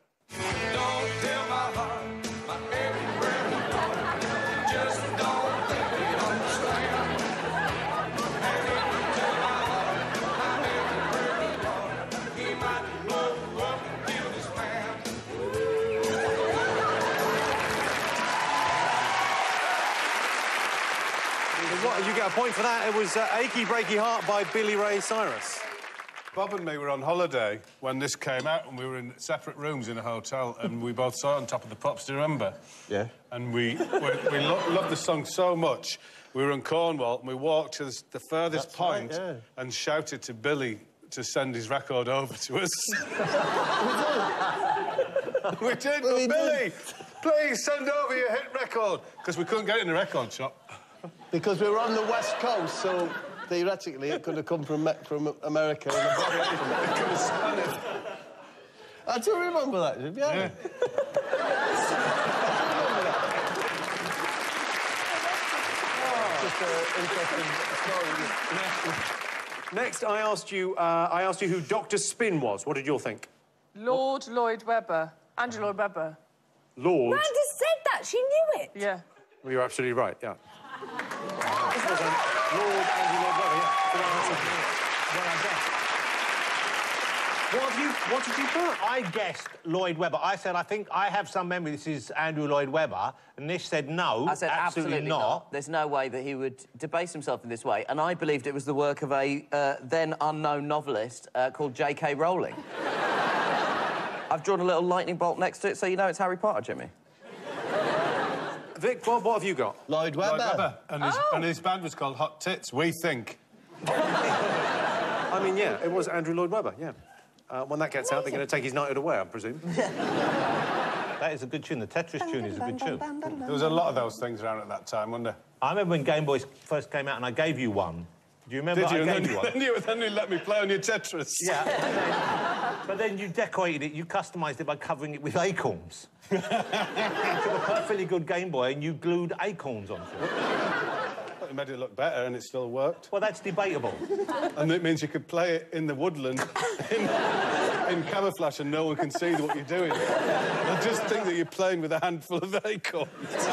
A: What, you get a point for that. It was uh, Achy Breaky Heart by Billy Ray Cyrus.
D: Bob and me were on holiday when this came out, and we were in separate rooms in a hotel, and we both saw it on Top of the Pops. Do you remember?
C: Yeah.
D: And we we, we lo loved the song so much. We were in Cornwall, and we walked to the furthest
C: That's
D: point
C: right, yeah.
D: and shouted to Billy to send his record over to us. we did, but
C: We
D: Billy,
C: did.
D: please send over your hit record, because we couldn't get it in the record shop.
C: Because we were on the West Coast, so theoretically it could have come from, Me from America. And
D: It could have spun it.
C: I do remember that, did you?
D: Yeah.
C: Just an interesting story.
A: Next, I asked you. Uh, I asked you who Doctor Spin was. What did you all think?
F: Lord Lloyd Webber. Andrew Lloyd Webber.
A: Lord.
E: Miranda said that. She knew it.
F: Yeah.
A: Well, you're absolutely right. Yeah. Lord Andrew Lloyd Webber. Yeah. Good answer. Well, I guessed. What have you? What did you put?
B: I guessed Lloyd Webber. I said, I think I have some memory this is Andrew Lloyd Webber, and Nish said no,
G: I said absolutely,
B: absolutely not.
G: There's no way that he would debase himself in this way, and I believed it was the work of a uh, then unknown novelist uh, called J K Rowling. I've drawn a little lightning bolt next to it, so you know it's Harry Potter, Jimmy.
A: Vic, what, what have you got?
C: Lloyd Webber.
D: Lloyd Webber. And his,
F: Oh.
D: and his band was called Hot Tits, we think.
A: I mean, yeah, it was Andrew Lloyd Webber. Yeah. Uh, when that gets out, they're going to take his knighthood away, I presume.
B: That is a good tune. The Tetris tune is a good tune.
D: There was a lot of those things around at that time, wasn't there?
B: I remember when Game Boys first came out and I gave you one. Do you remember
D: Did you?
B: I
D: And
B: gave
D: then,
B: you one?
D: then, you, then you let me play on your Tetris.
B: Yeah. But then you decorated it, you customised it by covering it with acorns. You took a perfectly good Game Boy and you glued acorns onto it.
D: It made it look better and it still worked.
B: Well, that's debatable.
D: And it means you could play it in the woodland in, in camouflage and no one can see what you're doing. I just think that you're playing with a handful of acorns.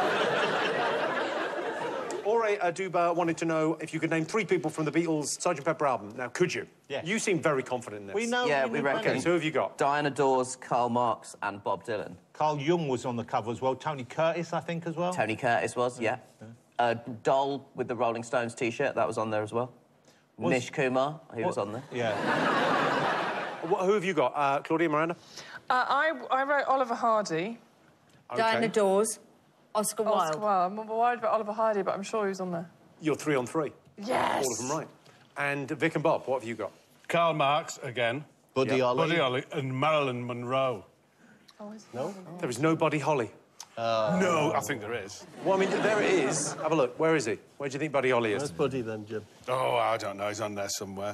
A: Ore Aduba wanted to know if you could name three people from the Beatles' Sergeant Pepper album. Now, could you?
B: Yes.
A: You seem very confident in this.
B: We know.
G: Yeah,
B: we
G: we
B: know
G: reckon.
A: Okay, so who have you got?
G: Diana Dawes, Karl Marx, and Bob Dylan.
B: Carl Jung was on the cover as well. Tony Curtis, I think, as well.
G: Tony Curtis was, yeah. yeah. Uh, Doll with the Rolling Stones T-shirt, that was on there as well.
B: Was-
G: Nish Kumar, he was
B: What-
G: on there.
B: Yeah.
A: What, who have you got? Uh, Claudia, Miranda?
F: Uh, I, I wrote Oliver Hardy.
E: Diana Dawes, Oscar Wilde.
F: Oscar Wilde. I'm worried about Oliver Hardy, but I'm sure he was on there.
A: You're three on three.
F: Yes.
A: All of them right. And Vic and Bob, what have you got?
D: Karl Marx, again.
C: Buddy
A: Yeah.
C: Holly.
D: Buddy Holly and Marilyn Monroe.
F: Oh, is
C: No?
A: There is no Buddy Holly.
D: No, I think there is.
A: Well, I mean, there it is. Have a look. Where is he? Where do you think Buddy Holly is?
C: Where's Buddy then, Jim?
D: Oh, I don't know. He's on there somewhere.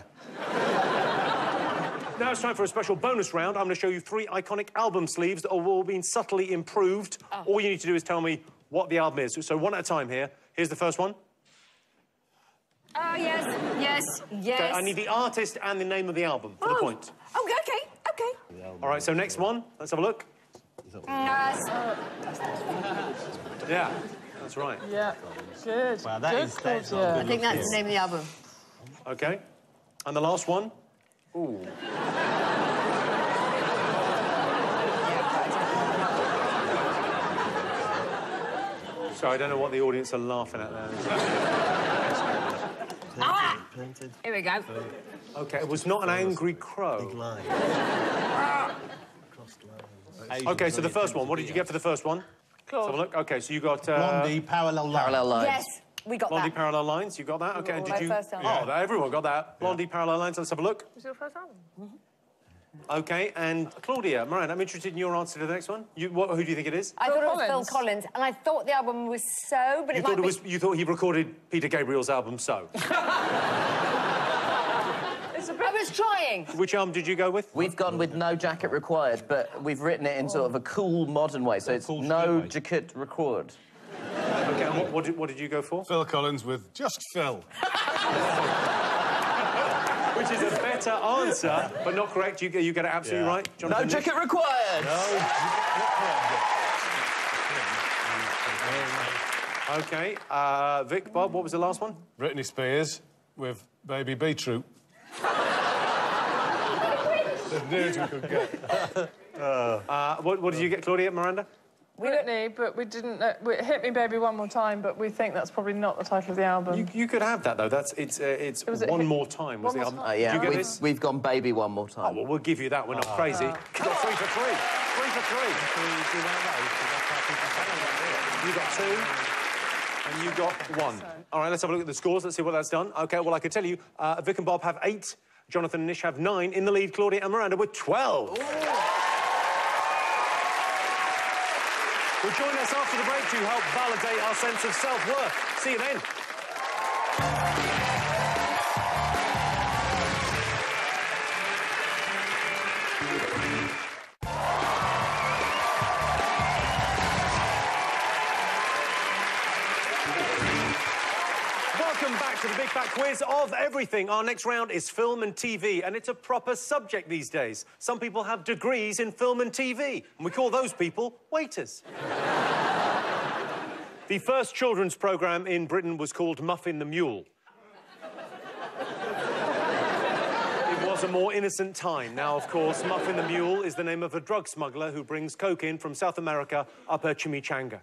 A: Now it's time for a special bonus round. I'm going to show you three iconic album sleeves that have all been subtly improved.
E: Oh.
A: All you need to do is tell me what the album is. So one at a time here. Here's the first one.
E: Oh, yes, yes, yes.
A: Okay, I need the artist and the name of the album for the
E: Oh.
A: point.
E: Okay, okay, okay.
A: All right, so next one. Let's have a look.
E: Yes.
A: Yeah, that's right.
F: Yeah. Good.
B: Wow, that
F: Good,
B: is- that is
F: Claudia.
B: not
E: I think that's the name of the album.
A: Okay. And the last one. Ooh. So I don't know what the audience are laughing at there.
E: Ah! Here we go.
A: OK, it was not an angry crow.
C: Big line.
A: OK, so the first one, what did you get for the first one? Let's have a look. OK, so you got... Uh,
B: Blondie, parallel lines.
G: Parallel lines.
E: Yes, we got
A: Blondie,
E: that.
A: parallel lines, you got that? OK, and did
E: My
A: you...
E: first album.
A: Oh, everyone got that. Blondie, parallel lines, let's have a look.
F: Was your first album?
A: OK, and Claudia, Miranda, I'm interested in your answer to the next one. You, what, who do you think it is?
E: I
F: Phil
E: thought it was Phil
F: Collins.
E: Collins, and I thought the album was So, but
A: You
E: it
A: thought
E: might
A: it
E: be...
A: was. You thought he recorded Peter Gabriel's album So.
E: It's a bit... I was trying.
A: Which album did you go with?
G: We've gone with No Jacket Required, but we've written it in sort of a cool, modern way, so it's
B: cool
G: No
B: way.
G: Jacket Required.
A: OK, and what, what, did, what did you go for?
D: Phil Collins with Just Phil.
A: Which is a better answer, but not correct. You, you get it absolutely
D: Yeah.
A: right,
G: No
A: Jonathan.
G: Jacket Required!
A: OK, uh, Vic, Bob, what was the last one?
D: Britney Spears with Baby Beetroot. The nearest we could get.
A: Uh, what, what did you get, Claudia, Miranda?
F: Whitney, but we didn't... Uh, we- Hit Me Baby One More Time, but we think that's probably not the title of the album.
A: You, you could have that, though. That's It's, uh, it's
F: Was it
A: One
F: Hit-
A: More Time was
F: One
A: the
F: More
A: album.
G: Uh, yeah,
A: Did you get
G: we've,
A: this?
G: we've gone Baby One More
A: Oh,
G: Time.
A: well, we'll give you that. We're not crazy. You got three for three. Three for three. You got two. And you got one. All right, let's have a look at the scores. Let's see what that's done. OK, well, I can tell you, uh, Vic and Bob have eight. Jonathan and Nish have nine. In the lead, Claudia and Miranda with twelve. Well, join us after the break to help validate our sense of self-worth. See you then. Welcome back to the Big Fat Quiz of everything. Our next round is film and T V, and it's a proper subject these days. Some people have degrees in film and T V, and we call those people waiters. The first children's programme in Britain was called Muffin the Mule. It was a more innocent time. Now, of course, Muffin the Mule is the name of a drug smuggler who brings coke in from South America up her chimichanga.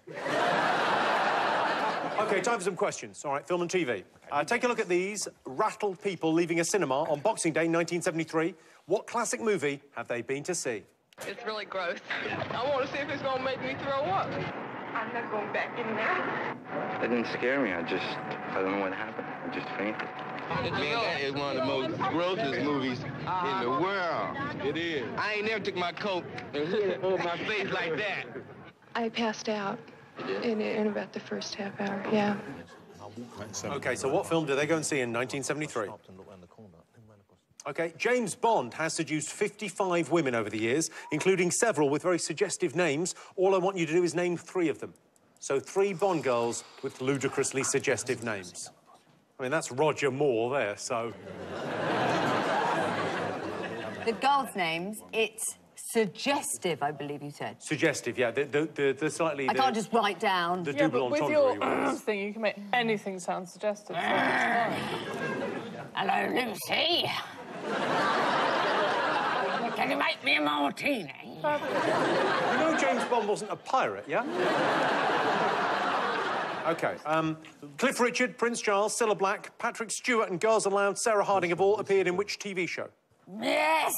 A: OK, time for some questions. All right, film and T V. Uh, take a look at these rattled people leaving a cinema on Boxing Day nineteen seventy-three. What classic movie have they been to see?
M: It's really gross. I want to see if it's going to make me throw up. I'm not going back in there.
N: It didn't scare me. I just, I don't know what happened. I just fainted.
O: Man, that is one of the most grossest movies in the world. It is. I ain't never took my coat and hit it over my face like that.
M: I passed out in, in about the first half hour, yeah.
A: OK, so what film did they go and see in nineteen seventy-three? OK, James Bond has seduced fifty-five women over the years, including several with very suggestive names. All I want you to do is name three of them. So three Bond girls with ludicrously suggestive names. I mean, that's Roger Moore there, so...
E: The girls' names, it's suggestive, I believe you said.
A: Suggestive, yeah. The, the, the, the slightly...
E: I
A: the,
E: can't just write down.
A: The
F: Yeah,
A: double
F: but with
A: entendre
F: your
A: ones.
F: thing, you can make anything sound suggestive. So it's
E: Hello, Lucy. Can you make me a martini?
A: You know James Bond wasn't a pirate, yeah? OK, um, Cliff Richard, Prince Charles, Cilla Black, Patrick Stewart and Girls Aloud, Sarah Harding have all appeared in which T V show?
E: Yes!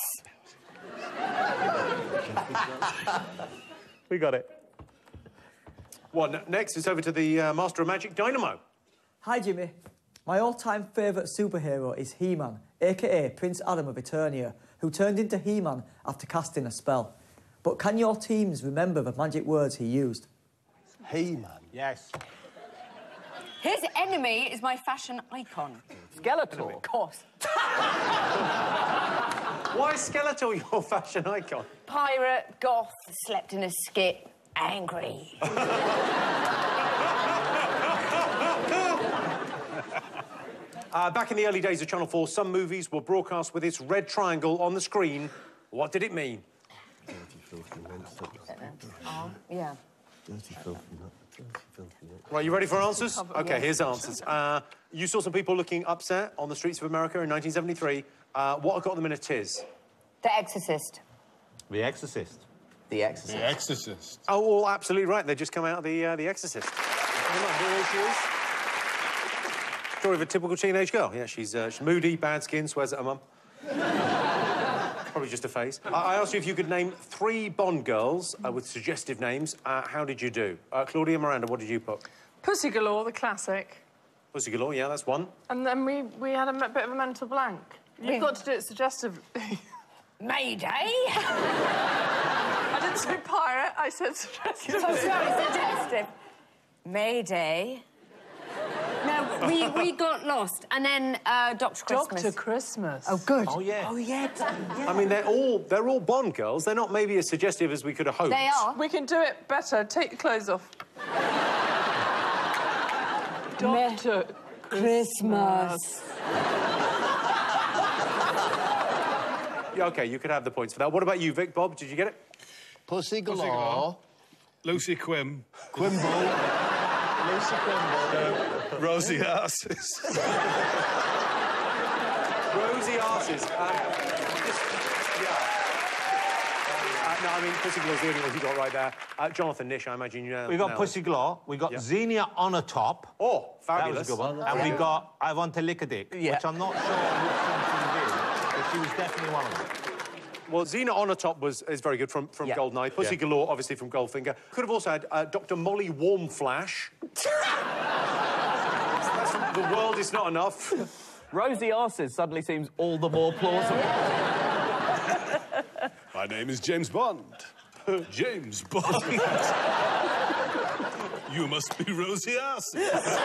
A: We got it. Well, n next it's over to the uh, Master of Magic, Dynamo.
P: Hi, Jimmy. My all-time favourite superhero is He-Man, a k a. Prince Adam of Eternia, who turned into He-Man after casting a spell. But can your teams remember the magic words he used?
C: He-Man?
B: Yes.
E: His enemy is my fashion icon.
G: Skeletor.
E: Of course.
A: Why is Skeletor your fashion icon?
E: Pirate, goth, slept in a skip, angry.
A: Uh, back in the early days of Channel four, some movies were broadcast with this red triangle on the screen. What did it mean?
C: Dirty, filthy monster.
E: Oh, yeah.
C: Dirty, filthy monster. Dirty, filthy monster.
A: Right, you ready for answers?
E: Cover-
A: OK,
E: yes.
A: here's answers. Uh, you saw some people looking upset on the streets of America in nineteen seventy-three. Uh, what got them in a tiz?
E: The Exorcist.
B: The Exorcist.
G: The Exorcist.
D: The Exorcist.
A: Oh, well, absolutely right. They just come out of the, uh, the Exorcist. Here she is. Story of a typical teenage girl. Yeah, she's, uh, she's moody, bad skin, swears at her mum. Probably just a phase. I, I asked you if you could name three Bond girls uh, with suggestive names. Uh, how did you do? Uh, Claudia, Miranda, what did you put?
F: Pussy Galore, the classic.
A: Pussy Galore, yeah, that's one.
F: And then we, we had a m- bit of a mental blank. You've got to do it suggestively.
E: Mayday?
F: I didn't say pirate, I said suggestive.
E: Oh, sorry, suggestive. Mayday. No, we, we got lost. And then uh, Doctor Christmas.
F: Doctor Christmas.
E: Oh, good.
A: Oh, yeah.
E: Oh, yeah. yeah.
A: I mean, they're all, they're all Bond girls. They're not maybe as suggestive as we could have hoped.
E: They are.
F: We can do it better. Take your clothes off. Doctor
E: Christmas.
A: Yeah, OK, you could have the points for that. What about you, Vic? Bob, did you get it?
C: Pussy Galore.
D: Pussy Galore. Lucy Quim.
C: Quimble.
D: Lucy Quimble. Uh, Rosie Arses.
A: Rosie Arses. Um, just, yeah. Uh, no, I mean, Pussy Galore's the only one you got right there. Uh, Jonathan Nish, I imagine you know.
B: We got
A: know.
B: Pussy Galore, we got
A: Yeah.
B: Xenia on a top.
A: Oh, fabulous.
B: That was a good one. And
A: Yeah.
B: we got I Want to Lick a Dick,
G: Yeah.
B: which I'm not sure which one she did, but she was definitely one of them.
A: Well, Xena on a top was is very good from, from
G: Yeah.
A: Goldeneye. Pussy
B: Yeah.
A: Galore, obviously, from Goldfinger. Could have also had uh, Doctor Molly Warmflash. That's from The World Is Not Enough.
G: Rosie Arses suddenly seems all the more plausible.
D: My name is James Bond. James Bond. You must be Rosie Arses.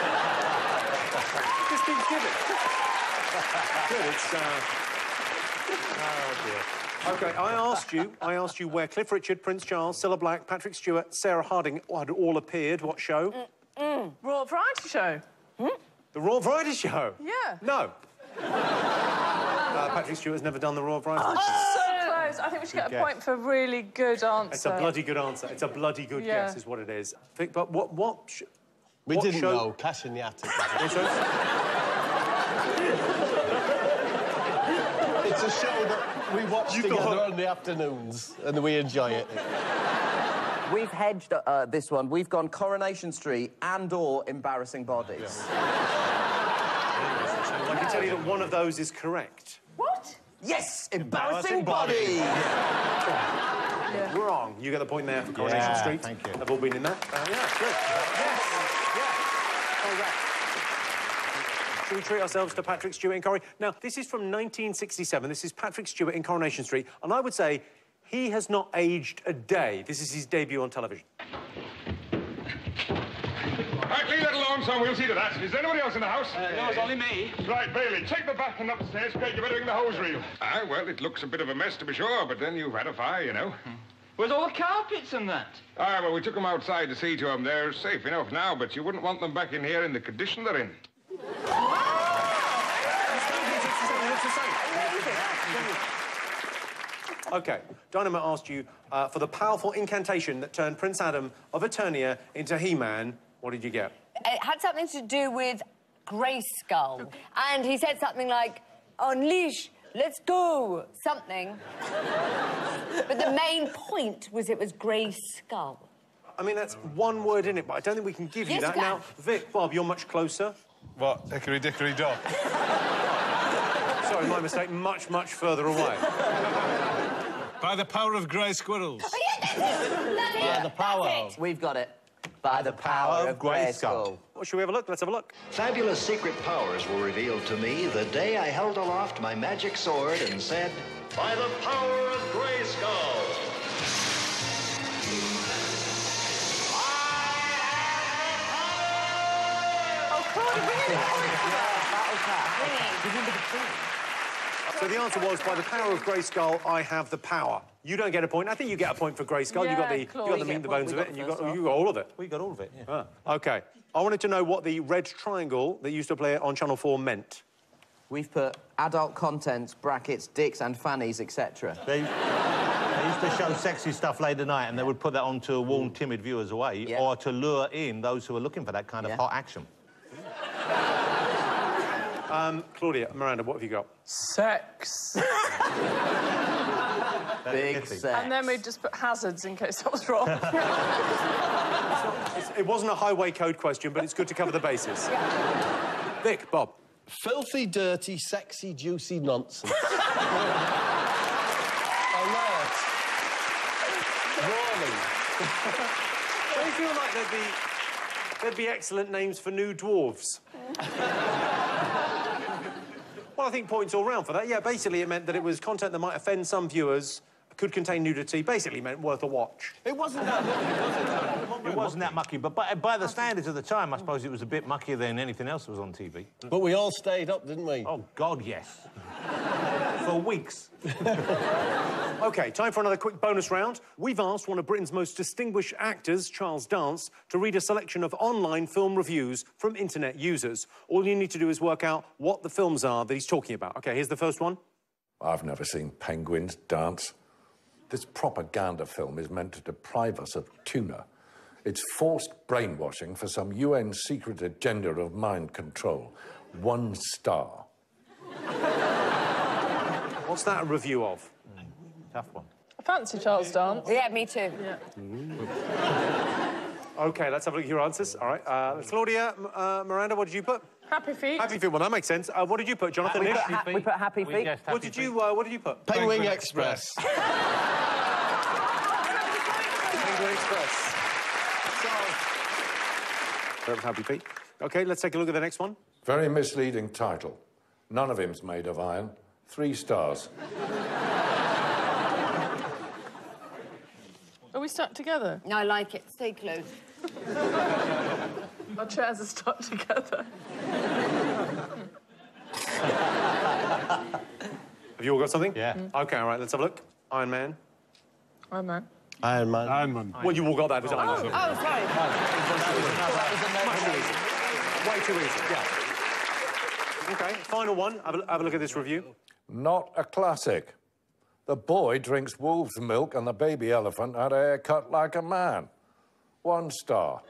A: Just keeps giving. Good, it's... Uh... Oh, dear. OK, I asked you, I asked you where Cliff Richard, Prince Charles, Cilla Black, Patrick Stewart, Sarah Harding had all appeared. What show?
F: Mm. Royal Variety Show.
A: The Royal Variety Show?
F: Yeah.
A: No. uh, Patrick Stewart's never done the Royal Variety Show.
F: Oh, so close. I think we should get
A: Good
F: a point
A: guess.
F: for a really good answer.
A: It's a bloody good answer. It's a bloody good
F: Yeah.
A: guess, is what it is. Think, but what... what sh
C: We
A: what
C: didn't
A: show?
C: know. Cash in the attic.
A: What show?
C: It's a show that we watch
A: You
C: together
A: thought-
C: on the afternoons, and we enjoy it.
G: We've hedged uh, this one. We've gone Coronation Street and/or Embarrassing Bodies.
A: I can tell you that one of those is correct.
E: What?
G: Yes, Embarrassing,
B: Embarrassing
G: Bodies.
F: Yeah.
A: Wrong. You get the point there for Coronation
B: Yeah,
A: Street.
B: thank you.
A: They've all been in that. Uh, yeah, good. Yes. Yeah. Correct. Should we treat ourselves to Patrick Stewart in Corrie? Now, this is from nineteen sixty-seven. This is Patrick Stewart in Coronation Street, and I would say he has not aged a day. This is his debut on television.
Q: Right, leave that alone, son. We'll see to that. Is there anybody else in the house? Uh, no, it's only me. Right, Bailey, take the back and upstairs. Craig, you better ring the hose reel. Ah, well, it looks a bit of a mess, to be sure, but then you've had a fire, you know.
R: With all the carpets and that.
Q: Ah, well, we took them outside to see to them. They're safe enough now, but you wouldn't want them back in here in the condition they're in.
A: OK, Dynamite asked you uh, for the powerful incantation that turned Prince Adam of Eternia into He-Man. What did you get?
E: It had something to do with Grayskull. And he said something like, unleash, let's go, something. But the main point was it was Grayskull.
A: I mean, that's one word in it, but I don't think we can give you
E: Yes,
A: that.
E: you can.
A: Now, Vic, Bob, you're much closer.
D: What? Hickory dickory dock.
A: Sorry, my mistake. Much, much further away.
D: By the power of grey squirrels.
G: By
C: the power.
G: We've got it. By the power of Grayskull.
A: Well, shall we have a look? Let's have a look.
S: Fabulous secret powers were revealed to me the day I held aloft my magic sword and said, by the power of Grayskull.
A: So the answer was, by the power of Grayskull, I have the power. You don't get a point. I think you get a point for Grayskull.
F: Yeah,
A: you got the,
F: Claude.
A: you got the
F: You
A: meat
F: get
A: and the
F: a point.
A: bones
F: We
A: of it,
F: got
A: and you
F: first
A: got,
F: one.
A: you got all of it.
B: We got all of it, yeah.
A: Ah, OK. I wanted to know what the red triangle that used to play on Channel four meant.
G: We've put adult content, brackets, dicks and fannies, et cetera.
B: They, they used to show sexy stuff late at night, and they would put that on to warn timid viewers away,
G: Yeah.
B: or to lure in those who are looking for that kind of
G: Yeah.
B: hot action.
A: Um, Claudia, Miranda, what have you got?
F: Sex.
B: They
G: Big sex.
F: And then we just put hazards in case I was wrong.
A: It's, it wasn't a highway code question, but it's good to cover the bases. Vic, Bob.
C: Filthy, dirty, sexy, juicy nonsense. Alert. Warning.
A: Don't you feel like there'd be, there'd be excellent names for new dwarves? Well, I think points all round for that. Yeah, basically it meant that it was content that might offend some viewers, could contain nudity, basically meant worth a watch.
C: It wasn't that mucky, was it?
B: It wasn't that mucky, but by, by the standards of the time, I suppose it was a bit muckier than anything else that was on T V.
C: But we all stayed up, didn't we?
B: Oh, God, yes. For weeks.
A: OK, time for another quick bonus round. We've asked one of Britain's most distinguished actors, Charles Dance, to read a selection of online film reviews from internet users. All you need to do is work out what the films are that he's talking about. OK, here's the first one.
T: I've never seen penguins dance. This propaganda film is meant to deprive us of tuna. It's forced brainwashing for some U N secret agenda of mind control. One star.
A: What's that a review of?
B: Mm, tough one.
F: I fancy Charles Dance.
E: Yeah, me too.
F: Yeah.
A: OK, let's have a look at your answers. All right. Uh, Claudia, uh, Miranda, what did you put?
F: Happy Feet.
A: Happy Feet. Well, that makes sense. Uh, what did you put, Jonathan?
G: We
A: Nish?
G: put, ha we put Happy Feet.
B: Happy
A: What did
B: feet.
A: you? Uh, what did you put?
C: Penguin Express.
A: Penguin Express. That was Happy Feet. OK, let's take a look at the next one.
T: Very misleading title. None of him's made of iron. Three stars.
F: Are we stuck together?
E: No, I like it. Stay close.
F: Our chairs are stuck together.
A: Have you all got something?
B: Yeah.
A: Mm. OK, all right, let's have a look. Iron Man.
F: Oh, man.
C: Iron Man.
J: Iron Man.
A: Well, you all got that, didn't
E: Oh,
A: I?
E: oh, sorry.
A: Much too easy. Way too easy, yeah. OK, final one. Have a, have a look at this review.
T: Not a classic. The boy drinks wolf's milk and the baby elephant had a haircut like a man. One star.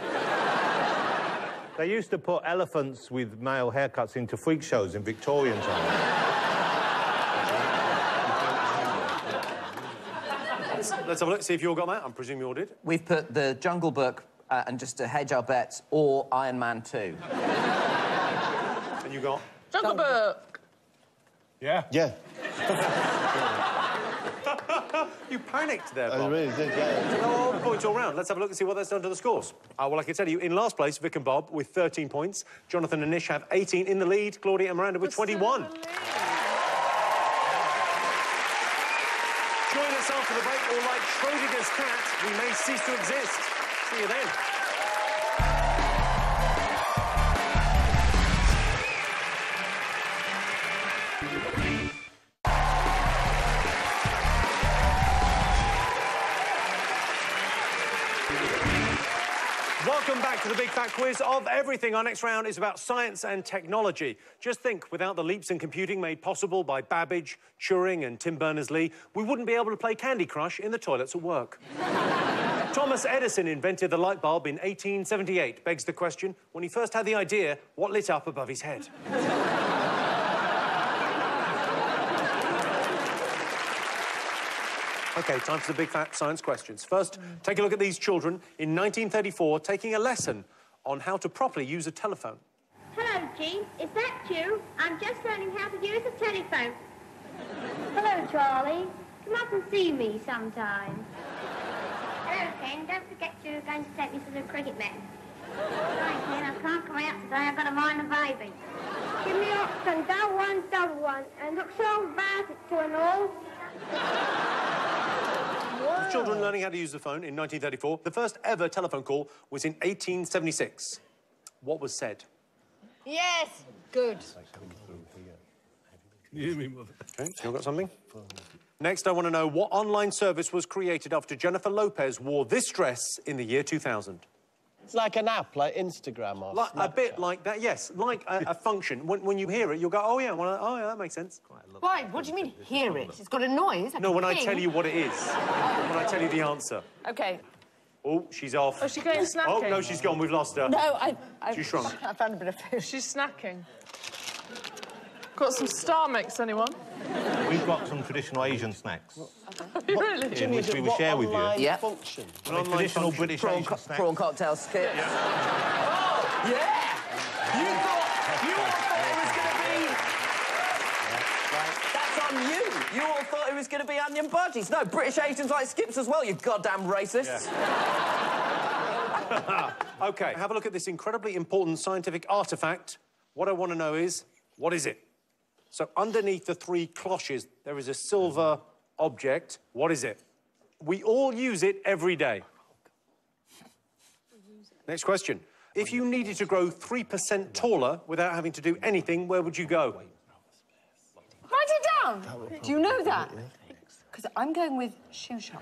B: They used to put elephants with male haircuts into freak shows in Victorian times.
A: let's, let's have a look, see if you all got that. I presume you all did.
G: We've put The Jungle Book, uh, and just to hedge our bets, or Iron Man two.
A: And you got?
F: Jungle Book.
J: Yeah.
C: Yeah.
A: You panicked there, Bob.
C: I really did, yeah.
A: No, points all round. Let's have a look and see what that's done to the scores. Uh, well, I can tell you, in last place, Vic and Bob with thirteen points. Jonathan and Nish have eighteen in the lead. Claudia and Miranda with twenty-one. Join us after the break, or like Schrodinger's cat, we may cease to exist. See you then. Welcome back to the Big Fat Quiz of Everything. Our next round is about science and technology. Just think, without the leaps in computing made possible by Babbage, Turing and Tim Berners-Lee, we wouldn't be able to play Candy Crush in the toilets at work. Thomas Edison invented the light bulb in eighteen seventy-eight. Begs the question, when he first had the idea, what lit up above his head? OK, time for the big fat science questions. First, take a look at these children in nineteen thirty-four taking a lesson on how to properly use a telephone.
H: Hello, Jean. Is that you? I'm just learning how to use a telephone. Hello, Charlie. Come up and see me sometime. Hello, Ken. Don't forget you're going to take me to the cricket match. Right, Ken, I can't come out today. I've got to mind the baby. Give me option, double one, double one, and look so bad to an all.
A: The children learning how to use the phone in nineteen thirty-four. The first ever telephone call was in eighteen seventy-six. What was said?
E: Yes. Good.
A: You mean mother? OK, you got something? Next, I want to know what online service was created after Jennifer Lopez wore this dress in the year two thousand.
C: It's like an app, like Instagram or
A: like, a bit like that, yes. Like a, a function. When, when you hear it, you'll go, oh, yeah, well, oh, yeah, that makes sense.
E: Why? What do you mean, hear it? It's got a noise. Like
A: no,
E: a
A: when I
E: ping.
A: tell you what it is. When I tell you the answer.
E: OK.
A: Oh, she's off.
F: Oh, she's going snacking.
A: Oh, no, she's gone. We've lost her.
E: No, I... I
A: She shrunk.
E: I found a bit of food.
F: She's snacking. Got some Star Mix, anyone?
B: We've got some traditional Asian snacks.
F: Really?
B: In which we will share with you.
G: Yeah.
C: Function.
B: An online traditional
G: function.
B: British
G: prawn,
B: Asian
G: co
B: snacks.
G: prawn cocktail skip.
B: Yeah.
G: Oh, yeah! You thought, you all thought it was going to be... That's on you. You all thought it was going to be onion budgies. No, British Asians like skips as well, you goddamn racists.
A: Yeah. OK, have a look at this incredibly important scientific artefact. What I want to know is, what is it? So underneath the three cloches, there is a silver object. What is it? We all use it every day. Next question. If you needed to grow three percent taller without having to do anything, where would you go?
E: Write it down. Do you know that? Because I'm going with shoe shop.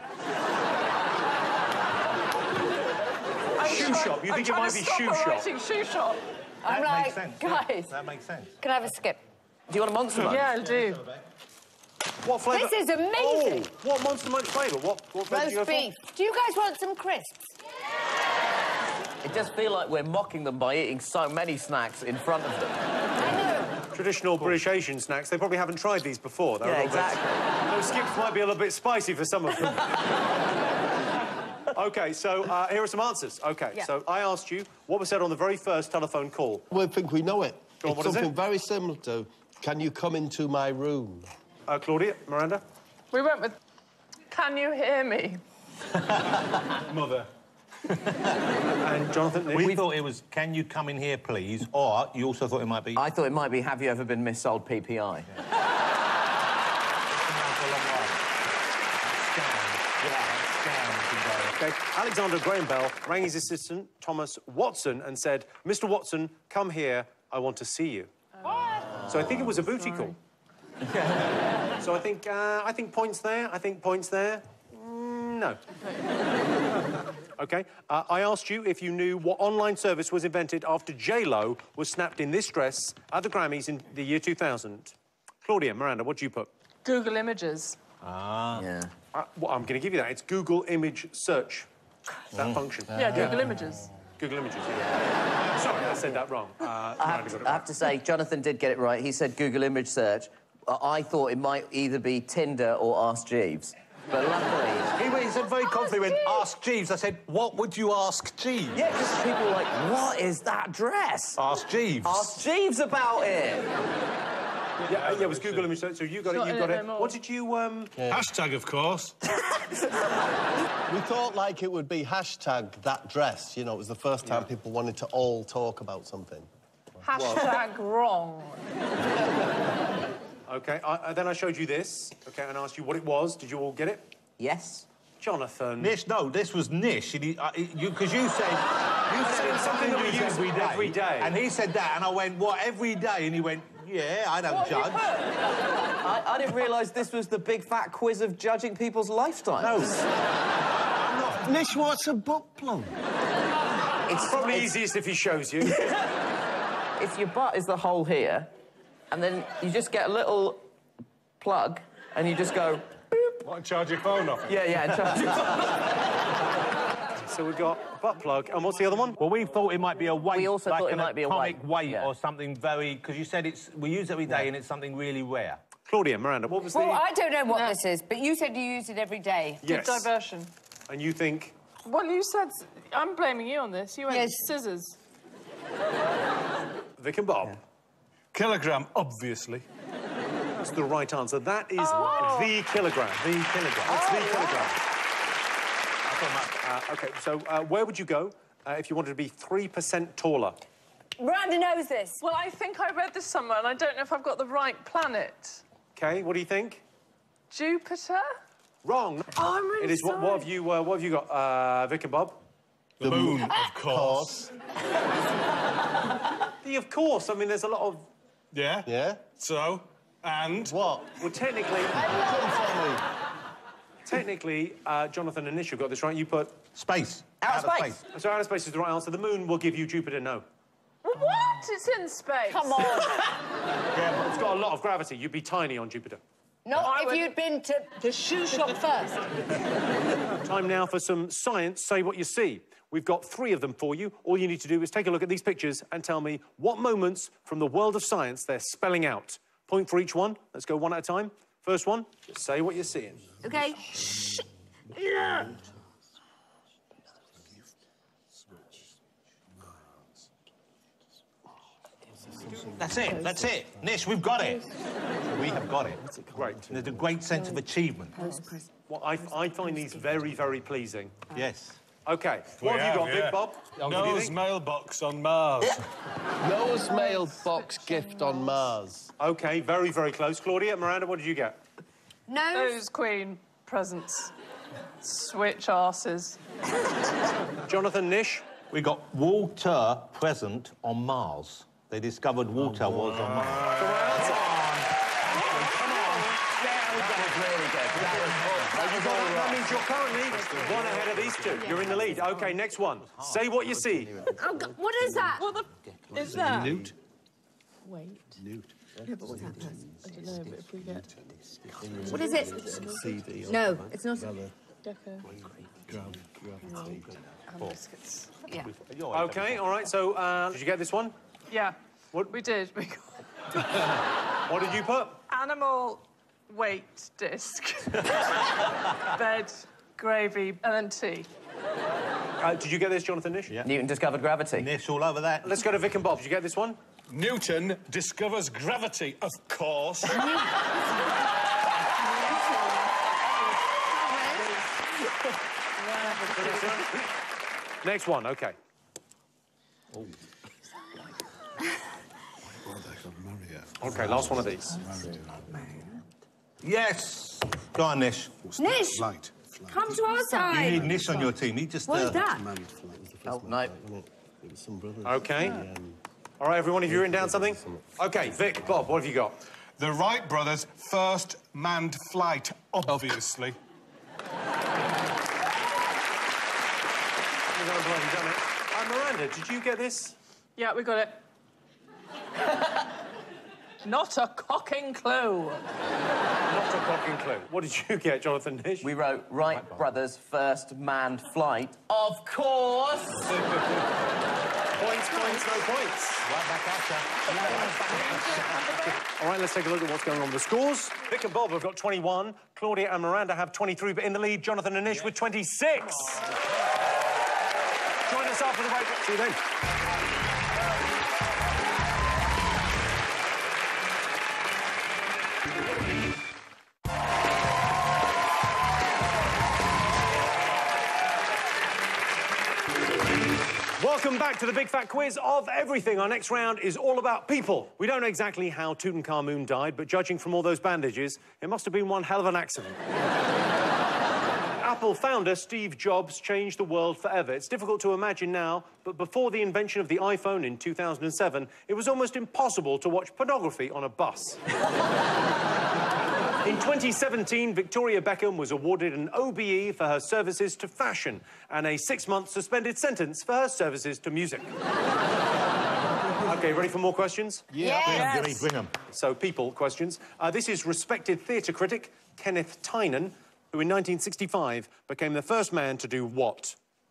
A: Shoe shop? You think it might be shoe shop?
F: Shoe shop.
E: I'm
B: That
E: like,
B: makes sense.
E: guys,
B: That makes sense.
E: can I have a skip?
G: Do you want a Monster Munch?
F: Yeah, I do.
A: What flavour?
E: This is amazing.
A: Oh, what Monster Munch flavour? What, what flavour do you go
E: Roast
A: for?
E: beef. Do you guys want some crisps?
G: It does feel like we're mocking them by eating so many snacks in front of them.
A: Traditional British Asian snacks, they probably haven't tried these before. They're
G: Yeah,
A: a little
G: exactly.
A: Bit, those skips might be a little bit spicy for some of them. OK, so uh, here are some answers. OK,
E: Yeah.
A: so I asked you what was said on the very first telephone call.
C: We think we know it.
A: Go on,
C: it's
A: what is
C: something
A: it?
C: very similar to, can you come into my room?
A: Uh, Claudia, Miranda?
F: We went with, can you hear me?
D: Mother.
A: And Jonathan?
B: We thought it was, can you come in here, please? Or you also thought it might be...
G: I thought it might be, have you ever been missold P P I?
A: OK, Alexander Graham Bell rang his assistant, Thomas Watson, and said, Mister Watson, come here, I want to see you.
E: What?
A: So I think it was a booty call. So I think, uh, I think points there, I think points there. Mm, no. OK, uh, I asked you if you knew what online service was invented after J Lo was snapped in this dress at the Grammys in the year two thousand. Claudia, Miranda, what do you put?
F: Google Images.
B: Ah.
G: Yeah.
A: Uh, well, I'm going to give you that. It's Google Image Search. That
B: Mm.
A: function.
F: Yeah, Google Images.
A: Google Images, yeah. Sorry, I said that wrong. Uh,
G: I
A: Miranda
G: have,
A: got
G: to,
A: it
G: I
A: right.
G: have to say, Jonathan did get it right. He said Google image search. Uh, I thought it might either be Tinder or Ask Jeeves. But luckily...
B: He, he said very confidently, he went, ask Jeeves. I said, what would you ask Jeeves?
G: Yeah, because people were like, what is that dress?
B: Ask Jeeves.
G: Ask Jeeves about it.
A: Yeah, uh, yeah, it was Google Image Search, so you got
F: It's
A: it,
F: not
A: you
F: in
A: got
F: it
A: it.
F: anymore.
A: What did you, um...
D: Hashtag, of course.
C: We thought like it would be hashtag that dress. You know, it was the first time people wanted to all talk about something.
F: Hashtag wrong.
A: OK, I, uh, then I showed you this, OK, and asked you what it was. Did you all get it?
G: Yes.
A: Jonathan.
B: Nish, no, this was Nish. Because uh, you, 'cause you said... You
A: said
B: said
A: it's something that we
B: you
A: use
B: every day.
A: every day.
B: And he said that, and I went, what, every day? And he went, yeah, I don't judge.
G: I, I didn't realise this was the big fat quiz of judging people's lifestyles.
B: No.
C: Nish, what's a butt plug?
A: It's probably easiest if he shows you.
G: If your butt is the hole here, and then you just get a little plug, and you just go...
D: What, charge your phone off?
G: Yeah, yeah, and charge your phone.
A: So we've got a butt plug, and what's the other one?
B: Well, we thought it might be a weight.
G: We also
B: like
G: thought it
B: an
G: might be a
B: atomic
G: weight.
B: weight
G: Yeah.
B: or something very... Because you said it's... We use it every day, and it's something really rare.
A: Claudia, Miranda, what was
E: Well,
A: the...
E: I don't know what this is, but you said you use it every day.
A: Yes.
F: Good diversion.
A: And you think...
F: Well, you said... I'm blaming you on this. You went
E: Yes.
F: scissors.
A: Vic and Bob.
D: Kilogram, obviously.
A: That's the right answer. That is
F: Oh.
A: the kilogram.
B: The kilogram.
A: It's the
E: Oh,
A: kilogram. Uh, OK, so uh, where would you go uh, if you wanted to be three percent taller?
E: Miranda knows this.
F: Well, I think I read this somewhere, and I don't know if I've got the right planet.
A: OK, what do you think?
F: Jupiter?
A: Wrong.
F: Oh, I'm really
A: It is. What, what
F: sorry.
A: have you? Uh, what have you got, uh, Vic and Bob?
D: The moon, of course.
A: The of course. I mean, there's a lot of.
D: Yeah?
C: Yeah?
D: So, and?
C: What?
A: Well, technically,
C: Come for me.
A: technically, uh, Jonathan and Nish have got this right. You put.
B: Space.
G: Outer space.
A: So outer space is the right answer. The moon will give you Jupiter. No.
F: What? It's in space.
E: Come on.
A: Yeah, but it's got a lot of gravity. You'd be tiny on Jupiter.
E: Not
F: I
E: if
F: would-
E: you'd been to the shoe shop first.
A: Time now for some science. Say what you see. We've got three of them for you. All you need to do is take a look at these pictures and tell me what moments from the world of science they're spelling out. Point for each one. Let's go one at a time. First one, just say what you're seeing.
E: OK. Shh. Yeah.
B: That's it, that's it. Nish, we've got it. We have got it.
A: Great.
B: There's a great sense of achievement.
A: Well, I, I find these very, very pleasing.
B: Yes.
A: OK, what
D: We
A: have you
D: have,
A: got,
D: yeah.
A: Big Bob? What do you
D: Noah's
A: think?
D: mailbox on Mars.
C: Noah's mailbox gift on Mars.
A: OK, very, very close. Claudia, Miranda, what did you get?
E: No.
F: Those Queen presents. Switch arses.
A: Jonathan, Nish?
B: We got water present on Mars. They discovered water was on Mars.
A: That means you're currently one ahead of these two. You're in the lead. OK, next one. Say what you see.
E: Oh, God, what is that?
F: What the is that?
D: Newt.
F: Wait.
D: Newt.
F: Yeah, but what's that? I don't know, but if we get...
E: What is it? No, it's not.
F: Deco. And biscuits.
E: Yeah.
A: OK, all right, so uh, did you get this one?
F: Yeah. What? We did. We got...
A: What did you put?
F: Animal weight disc. Bed, gravy, and then tea.
A: Uh, did you get this, Jonathan, Nish?
B: Yeah.
G: Newton discovered gravity.
B: Nish all over that.
A: Let's go to Vic and Bob. Did you get this one?
D: Newton discovers gravity, of course.
A: Next one, OK.
D: Oh.
A: OK, last one of these.
B: Yes. Go on, Nish.
E: Nish,
D: Light.
E: come to our
B: You
E: side.
B: need Nish on your team. He just...
E: What
B: uh,
E: is that?
G: Oh, no.
A: OK. All right, everyone, have you written down something? OK, Vic, Bob, what have you got?
D: The Wright brothers' first manned flight, obviously.
A: Uh, Miranda, did you get this?
F: Yeah, we got it. Not a cocking clue.
A: Not a cocking clue. What did you get, Jonathan Nish?
G: We wrote Wright brothers' first manned flight. Of course!
A: Points, points, no points.
B: Right back at you.
A: All right, let's take a look at what's going on with the scores. Vic and Bob have got twenty-one. Claudia and Miranda have twenty-three, but in the lead, Jonathan and Nish with twenty-six. Join us after the break. See you then. Welcome back to the Big Fat Quiz of Everything. Our next round is all about people. We don't know exactly how Tutankhamun died, but judging from all those bandages, it must have been one hell of an accident. Apple founder Steve Jobs changed the world forever. It's difficult to imagine now, but before the invention of the iPhone in two thousand seven, it was almost impossible to watch pornography on a bus. In twenty seventeen, Victoria Beckham was awarded an O B E for her services to fashion and a six-month suspended sentence for her services to music. OK, ready for more questions?
B: Yeah. Bring them, Jimmy, bring them.
A: So, people questions. Uh, this is respected theatre critic Kenneth Tynan, who in nineteen sixty-five became the first man to do what?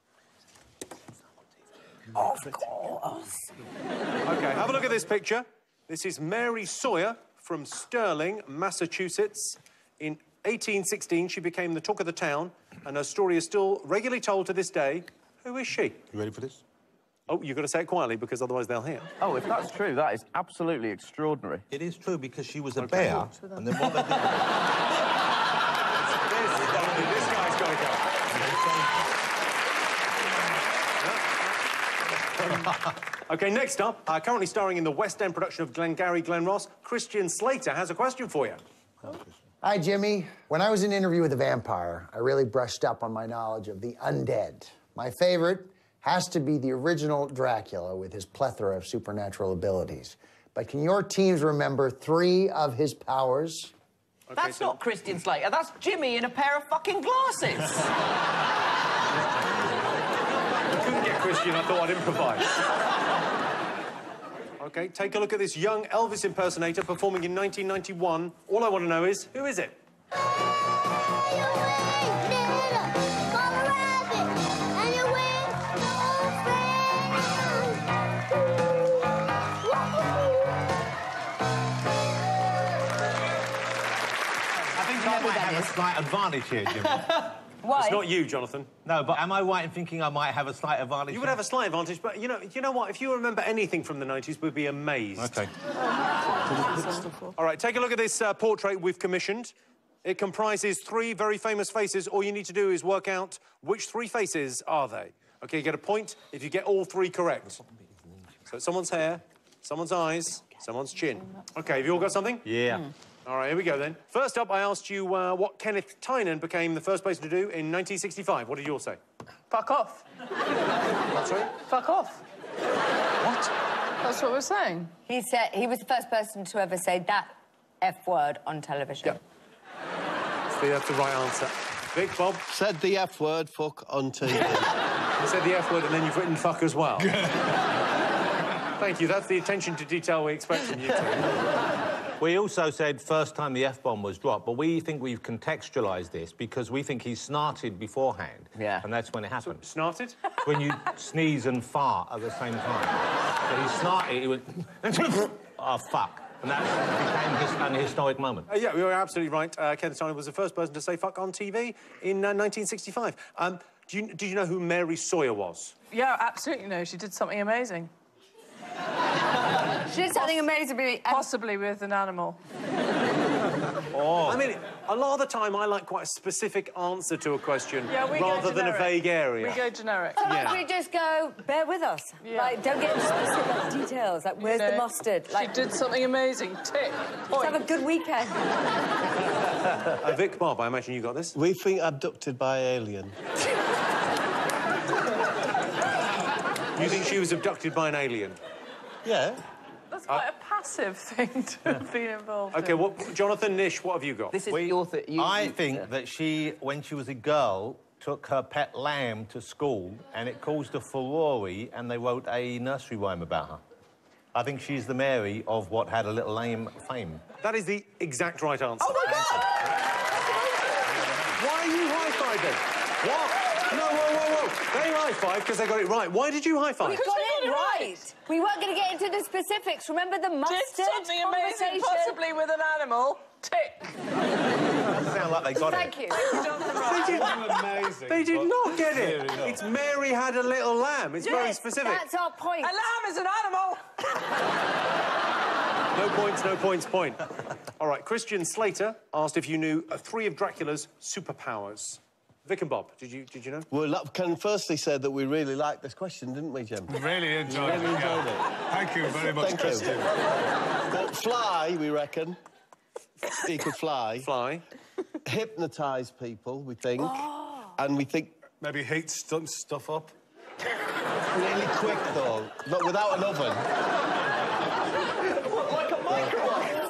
E: Of course.
A: OK, have a look at this picture. This is Mary Sawyer from Sterling, Massachusetts. In eighteen sixteen, she became the talk of the town, and her story is still regularly told to this day. Who is she?
D: You ready for this?
A: Oh, you've got to say it quietly, because otherwise they'll hear.
G: Oh, if that's true, that is absolutely extraordinary.
B: It is true, because she was a
A: Okay.
B: bear, and then what they did...
A: This guy's got to go. OK, next up, uh, currently starring in the West End production of Glengarry Glen Ross, Christian Slater has a question for you.
U: Hi, Jimmy. When I was in Interview with a Vampire, I really brushed up on my knowledge of the undead. My favorite has to be the original Dracula with his plethora of supernatural abilities. But can your teams remember three of his powers?
A: Okay,
G: that's
A: so...
G: not Christian Slater, that's Jimmy in a pair of fucking glasses.
A: I couldn't get Christian, I thought I'd improvise. OK, take a look at this young Elvis impersonator performing in nineteen ninety-one. All I want to know is, who is it?
B: think I might have a slight advantage here, Jimmy.
E: Why?
A: It's not you, Jonathan.
B: No, but am I right in thinking I might have a slight advantage?
A: You would have a slight advantage, but you know, you know what? If you remember anything from the nineties, we'd be amazed.
B: OK.
A: All right, take a look at this uh, portrait we've commissioned. It comprises three very famous faces. All you need to do is work out which three faces are they. OK, you get a point if you get all three correct. So it's someone's hair, someone's eyes, someone's chin. OK, have you all got something?
B: Yeah.
A: Mm. All right, here we go, then. First up, I asked you uh, what Kenneth Tynan became the first person to do in nineteen sixty-five. What did you all say?
F: Fuck off.
A: What, sorry?
F: Fuck off.
A: What?
F: That's what we're saying.
E: He said he was the first person to ever say that F word on television.
A: Yep. See, that's the right answer. Vic, Bob?
C: Said the F word, fuck, on T V.
A: You said the F word and then you've written fuck as well. Thank you. That's the attention to detail we expect from you two.
B: We also said first time the F-bomb was dropped, but we think we've contextualised this because we think he snarted beforehand.
G: Yeah.
B: And that's when it happened.
A: So, snarted?
B: When you sneeze and fart at the same time. So he snarted, he went... oh, fuck. And that became his, an historic moment.
A: Uh, yeah, you were absolutely right. Uh, Kenneth Tynan was the first person to say fuck on T V in uh, nineteen sixty-five. Um, do you, did you know who Mary Sawyer was?
F: Yeah, absolutely no. She did something amazing.
E: She did something amazing.
F: Possibly with an animal.
A: Oh. I mean, a lot of the time I like quite a specific answer to a question
F: Yeah, we
A: rather
F: go
A: than a
F: generic.
A: vague area.
F: We go generic.
E: Sometimes
A: Yeah.
E: we just go, bear with us.
F: Yeah.
E: Like, don't get into specific details. Like, where's
F: You know,
E: the mustard? Like,
F: she did something amazing. Tick.
E: Just have a good weekend.
A: uh, Vic, Bob, I imagine you got this.
C: We think abducted by alien.
A: You think she was abducted by an alien?
C: Yeah.
F: That's quite a passive thing to have been involved
A: OK,
F: in.
A: what, Jonathan, Nish, what have you got?
G: This is
B: We-
G: your th you,
B: I
G: you-
B: think
G: yeah.
B: that she, when she was a girl, took her pet lamb to school and it caused a furore and they wrote a nursery rhyme about her. I think she's the Mary of what had a little lamb fame.
A: That is the exact right answer.
E: Oh, my God!
A: Why are you high-fiving? What? No, whoa, whoa, whoa. They high-five because they got it right. Why did you high-five?
E: We got it right. We weren't going to get into the specifics. Remember the mustard
F: Did something amazing,
E: conversation?
F: possibly with an animal. Tick.
B: Doesn't sound like they got
E: Thank
B: it.
E: you.
A: They did,
D: Amazing.
A: they did not get it.
D: Clearly not.
A: It's Mary had a little lamb. It's very
E: Yes,
A: specific.
E: That's our point.
F: A lamb is an animal.
A: No points, no points, point. All right, Christian Slater asked if you knew uh, three of Dracula's superpowers. Vic and Bob, did you did you know?
C: Well, look, can firstly say that we really liked this question, didn't we, Jim?
D: Really enjoyed
C: Really
D: it.
C: enjoyed
D: yeah.
C: it.
D: Thank you very much,
C: Thank
D: Christian.
C: you. But fly, we reckon. He could fly.
A: Fly.
C: Hypnotise people, we think. And we think...
D: Maybe heat stu stuff up.
C: Really quick, though. Not without an oven.
P: Like a microwave.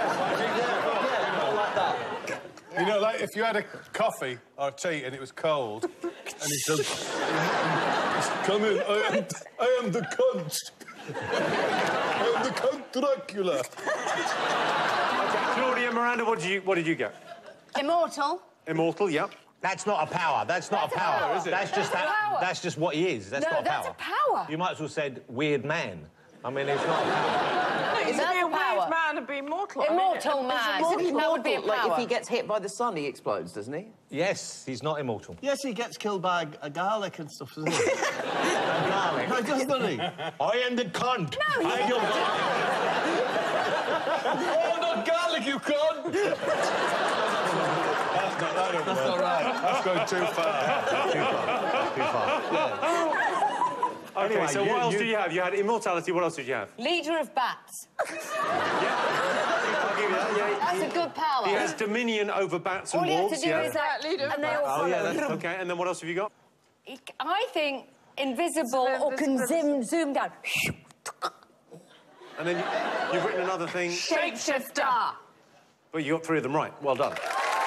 D: You know, like if you had a coffee or tea and it was cold, and he said, "Come in, I am, I am the cunt. I am the Count Dracula."
A: Claudia, Miranda, what did you what did you get?
E: Immortal.
A: Immortal, yep.
B: That's not a power. That's not
E: That's
B: a power.
E: a power. Is it?
B: That's just
E: That's a
B: that.
E: power.
B: That's just what he is. That's
E: No,
B: not a
E: that's
B: power.
E: a power.
B: You might as well said weird man. I mean, it's not a power.
F: No, you
E: That's
F: be a
E: a power.
F: weird man and be immortal. I mean,
E: Immortal
F: it's
E: man.
F: immortal.
E: That would be a
G: Like, if
E: power.
G: he gets hit by the sun, he explodes, doesn't he?
B: Yes, he's not immortal.
C: Yes, he gets killed by a garlic and stuff, doesn't he?
B: Garlic.
C: No, he does, doesn't he?
B: I am the cunt.
E: No, he
B: I am your
D: Oh, not garlic, you cunt! That's not, that don't
C: That's
D: work.
C: not right.
D: That's going too far.
B: Too far.
A: Okay,
B: Anyway,
A: so
B: you-
A: what else
B: you-
A: did you have? You had immortality. What else did you have?
E: Leader of bats.
A: I'll give you that. Yeah,
E: That's
A: he,
E: a good power.
A: he has dominion over bats and
E: All you have
A: wolves.
E: to do
A: yeah.
E: is like,
F: Leader of
E: and they all
A: Oh
E: follow.
A: yeah, that's okay. And then what else have you got?
E: I think invisible
F: It's
E: or can
F: invisibility.
E: zoom, zoom down.
A: And then you, you've written another thing.
E: Shapeshifter.
A: Well, you got three of them right. Well done.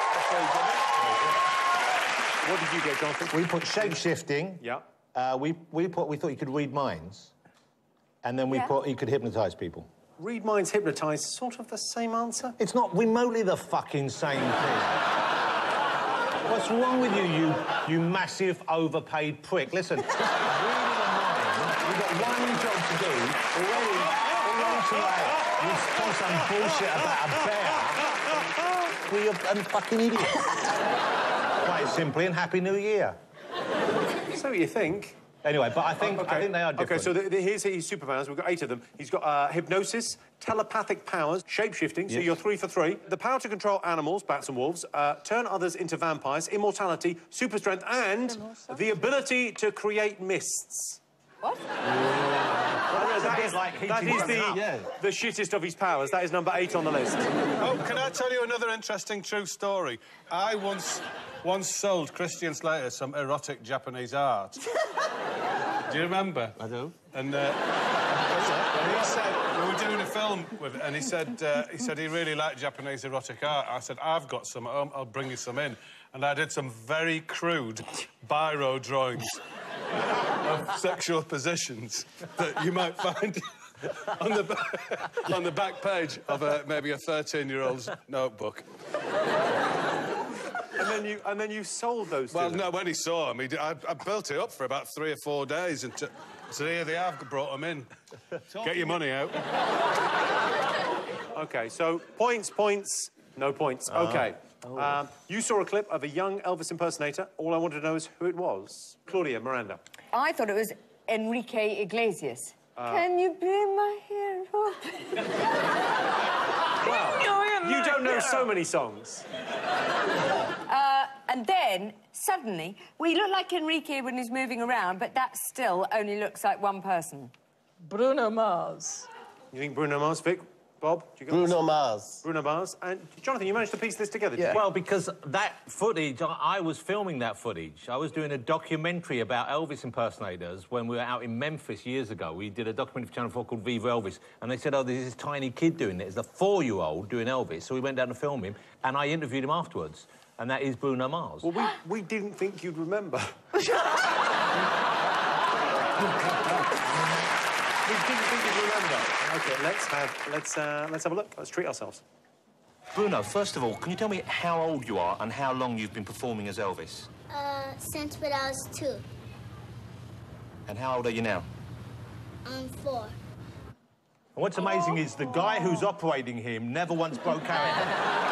A: What did you get, Jonathan?
B: We put shape-shifting.
A: Yeah.
B: Uh, we, we, put, we thought you could read minds. And then we
E: Yeah.
B: put you could hypnotise people.
A: Read minds, hypnotise, sort of the same answer.
B: It's not remotely the fucking same thing. What's wrong with you, you, you massive overpaid prick? Listen, reading a mind, you've got one job to do. Already, along to like, you tell some bullshit about a bear. we are and fucking idiots. Quite simply, and Happy New Year.
A: So you think?
B: Anyway, but I think
A: Oh, okay.
B: I think they are different.
A: Okay, so the, the, here's his superpowers. We've got eight of them. He's got uh, hypnosis, telepathic powers, shape-shifting, so
B: Yes.
A: you're three for three. The power to control animals, bats and wolves, uh, turn others into vampires, immortality, super strength, and the ability to create mists.
E: What?
A: That is,
B: like
A: that
B: heating
A: is the,
B: something up.
A: the shittest of his powers. That is number eight on the list.
D: Oh, can I tell you another interesting true story? I once once sold Christian Slater some erotic Japanese art. Do you remember?
C: I do.
D: And uh, he said we were doing a film with it, and he said uh, he said he really liked Japanese erotic art. I said I've got some at home. I'll bring you some in. And I did some very crude biro drawings of sexual positions that you might find on the back, on the back page of a, maybe a thirteen-year-old's notebook.
A: And then you and then you sold those.
D: Well,
A: to them.
D: no, when he saw them, he did, I, I built it up for about three or four days, and t so here they have. Brought them in. Get your money out.
A: Okay, so points, points, no points.
B: Ah.
A: Okay. Um, you saw a clip of a young Elvis impersonator. All I wanted to know is who it was. Claudia, Miranda.
E: I thought it was Enrique Iglesias.
A: Uh,
E: Can you be my hero?
A: Wow. You don't know so many songs.
E: Uh, and then, suddenly, we look like Enrique when he's moving around, but that still only looks like one person.
F: Bruno Mars.
A: You think Bruno Mars, Vic? Bob? Do you got
C: Bruno
A: this?
C: Mars.
A: Bruno Mars. And Jonathan, you managed to piece this together, did you?
B: Well, because that footage, I, I was filming that footage. I was doing a documentary about Elvis impersonators when we were out in Memphis years ago. We did a documentary for Channel four called Viva Elvis, and they said, oh, there's this tiny kid doing it. It's a four-year-old doing Elvis. So we went down to film him, and I interviewed him afterwards, and that is Bruno Mars.
A: Well, we, we didn't think you'd remember. We didn't think you'd remember. OK, let's have, let's, uh, let's have a look. Let's treat ourselves.
I: Bruno, first of all, can you tell me how old you are and how long you've been performing as Elvis?
H: Uh, since when I was two.
I: And how old are you now?
H: I'm four.
B: And what's amazing is the guy who's operating him never once broke character.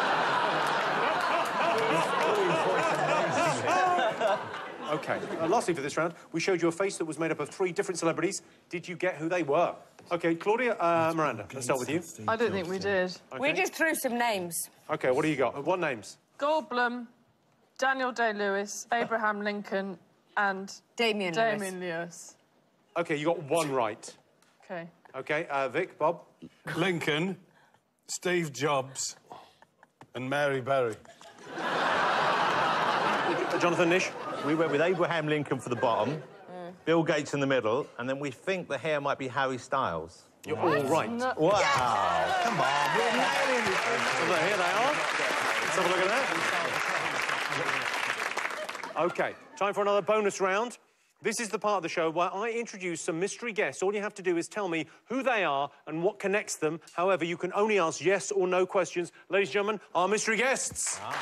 A: OK, uh, lastly for this round, we showed you a face that was made up of three different celebrities. Did you get who they were? OK, Claudia, uh, Miranda, let's start with you.
F: I don't think we did.
E: We just threw some names.
A: OK, what do you got? What names?
F: Goldblum, Daniel Day-Lewis, Abraham Lincoln, and
E: Damian Lewis.
F: Damian Lewis.
A: OK, you got one right.
F: OK.
A: OK, uh, Vic, Bob?
D: Lincoln, Steve Jobs, and Mary Berry.
A: Uh, Jonathan, Nish?
B: We went with Abraham Lincoln for the bottom, mm. Bill Gates in the middle, and then we think the hair might be Harry Styles.
A: You're all right.
B: No. Wow. Yes. Come on, we're nailing it.
A: Well, here they are. Let's have a look at that. OK, time for another bonus round. This is the part of the show where I introduce some mystery guests. All you have to do is tell me who they are and what connects them. However, you can only ask yes or no questions. Ladies and gentlemen, our mystery guests. Ah.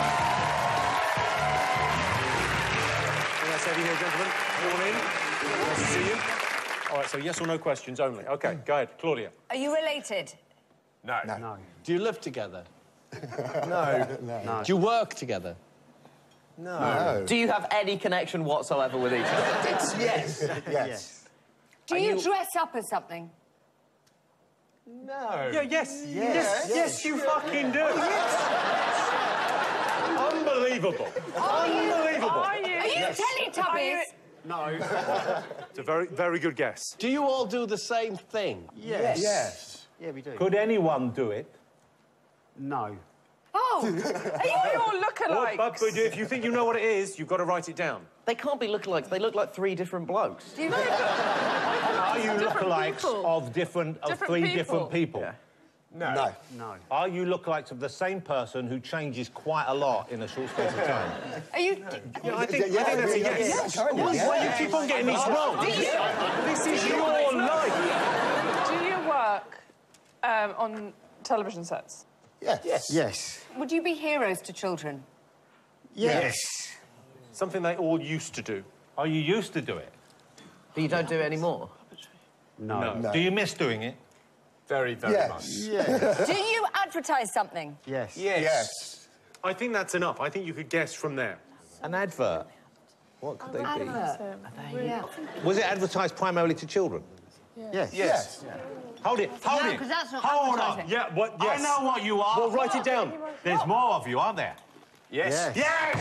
A: Nice to have you here, gentlemen. Come on in. Nice to see you. All right, so yes or no questions only. OK, go ahead. Claudia.
E: Are you related?
A: No.
C: No. no. Do you live together?
D: no.
C: no. Do you work together?
G: No. no. Do you have any connection whatsoever with each other?
C: It's yes.
G: yes. yes.
E: Do you, you dress up as something?
A: No. Yeah, yes. Yes. Yes, yes you fucking do.
E: Oh, yes.
A: Unbelievable.
E: Are you?
A: Unbelievable.
E: Are you? Are you yes. Teletubbies?
A: No. It's a very, very good guess.
C: Do you all do the same thing?
A: Yes.
C: Yes. Yeah, we do.
B: Could anyone do it?
C: No.
E: Oh,
F: are you all lookalikes?
A: Well, but, but if you think you know what it is, you've got to write it down.
G: They can't be lookalikes. They look like three different blokes.
E: Do you know?
B: Are you lookalikes
F: people.
B: of different, of
F: different
B: three
F: people.
B: different people?
G: Yeah.
C: No. No. No.
B: Are you lookalikes of the same person who changes quite a lot in a short space of time?
E: Are you?
A: Yeah, I think, yeah, I think that's a yes.
C: yes. yes.
A: Why
C: yes.
A: do you keep on getting these wrong? This is your life.
F: Do you work um, on television sets?
C: Yes. Yes. Yes.
E: Would you be heroes to children?
C: Yes.
A: yes. Something they all used to do.
B: Are you used to do it?
G: But you don't do it anymore?
C: No.
B: no.
C: no.
B: Do you miss doing it?
A: Very, very
C: yes.
A: much.
C: Yes.
E: Do you advertise something?
C: Yes.
D: Yes. Yes.
A: I think that's enough. I think you could guess from there.
B: An advert? What could they be?
E: Advert. Yeah.
B: Was it advertised primarily to children?
U: Yes.
B: Yes.
U: yes.
B: Hold it, hold
E: No,
B: it.
E: 'cause that's not
B: Hold
E: advertising.
B: on.
A: Yeah, what? Yes.
B: I know what you are.
A: Well, write it down.
B: There's more of you, aren't there?
A: Yes.
B: Yes!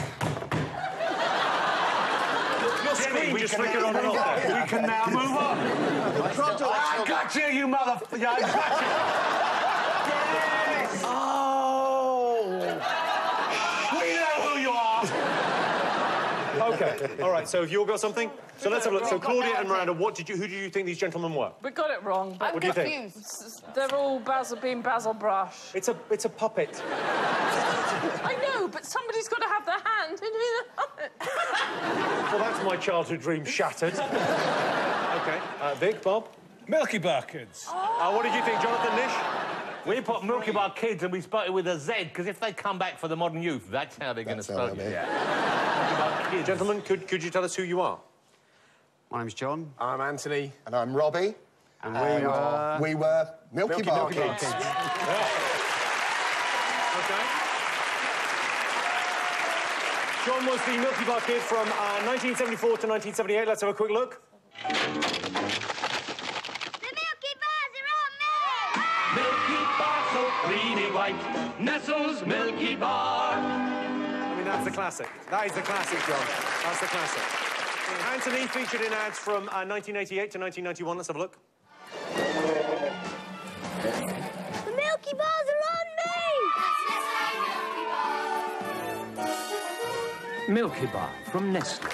A: Your screen just flickered on and off there.
B: We can now move on. I got you, you motherfucker. I got you. Yes! Oh! We know who you are.
A: Okay. All right. So have you all got something? So let's have a look. So Claudia and Miranda, what did you? Who do you think these gentlemen were?
F: We got it wrong. But
A: What do you think?
F: they're all Basil Bean, Basil Brush.
A: It's a it's a puppet.
F: I know, but somebody's got to have their hand in it.
A: Well, that's my childhood dream shattered. Okay. Uh, Vic, Bob?
D: Milky Bar Kids.
A: Uh, what did you think, Jonathan, Nish?
B: We put Milky Bar Kids and we spelled it with a Z, because if they come back for the modern youth, that's how they're going to spell it. Milky Bar Kids.
A: Gentlemen, could, could you tell us who you are?
K: My name's John.
V: I'm Anthony.
K: And I'm Robbie.
V: And we were...
K: We were Milky,
V: Milky
K: Bar
V: Bar
K: Kids.
V: Kids.
A: Okay. John was the Milky Bar Kid from uh, nineteen seventy-four to nineteen seventy-eight. Let's have a quick look.
W: Milky Bar, so creamy white, Nestle's Milky Bar.
A: I mean, that's the classic. That is the classic, John. That's the classic. Anthony featured in ads from uh, nineteen eighty-eight to nineteen ninety-one. Let's have a look.
H: The Milky Bars are on me!
W: Milky Bar from Nestle.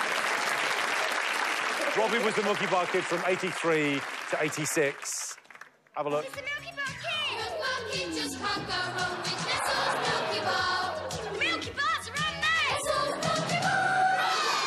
A: Robbie was the Milky Bar Kid from eighty-three to eighty-six. Have a look.
H: It's the Milky Bar Kid! Just hug around with Nestle's Milky Bar. The Milky Bars are on me! Nestle's Milky Bar!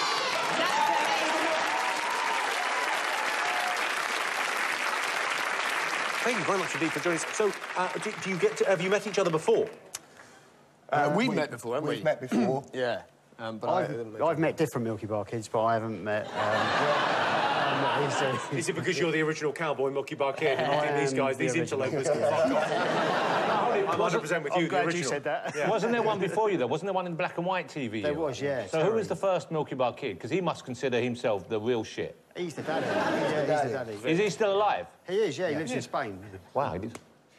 A: Thank you very much indeed for joining us. So, uh, do, do you get to, have you met each other before?
K: Uh,
V: we've
K: we-
V: met before, haven't we?
K: We've met before.
V: Yeah. Um, but
K: I've,
V: I,
K: I've met different Milky Bar Kids, but I haven't met... Um,
A: Is it because you're the original cowboy Milky Bar Kid and you think these guys,
K: the
A: these
K: original.
A: interlopers, can fuck off? I'm one hundred percent with you,
K: I'm
A: the
K: glad
A: original.
K: you said that.
A: Yeah.
B: Wasn't there one before you, though? Wasn't there one in black and white T V?
K: There was, yeah.
B: So who was the first Milky Bar Kid? Because he must consider himself the real shit.
K: He's the daddy. Yeah, he's the daddy.
B: Is he still alive?
K: He is, yeah. He lives in Spain.
B: Wow, he did.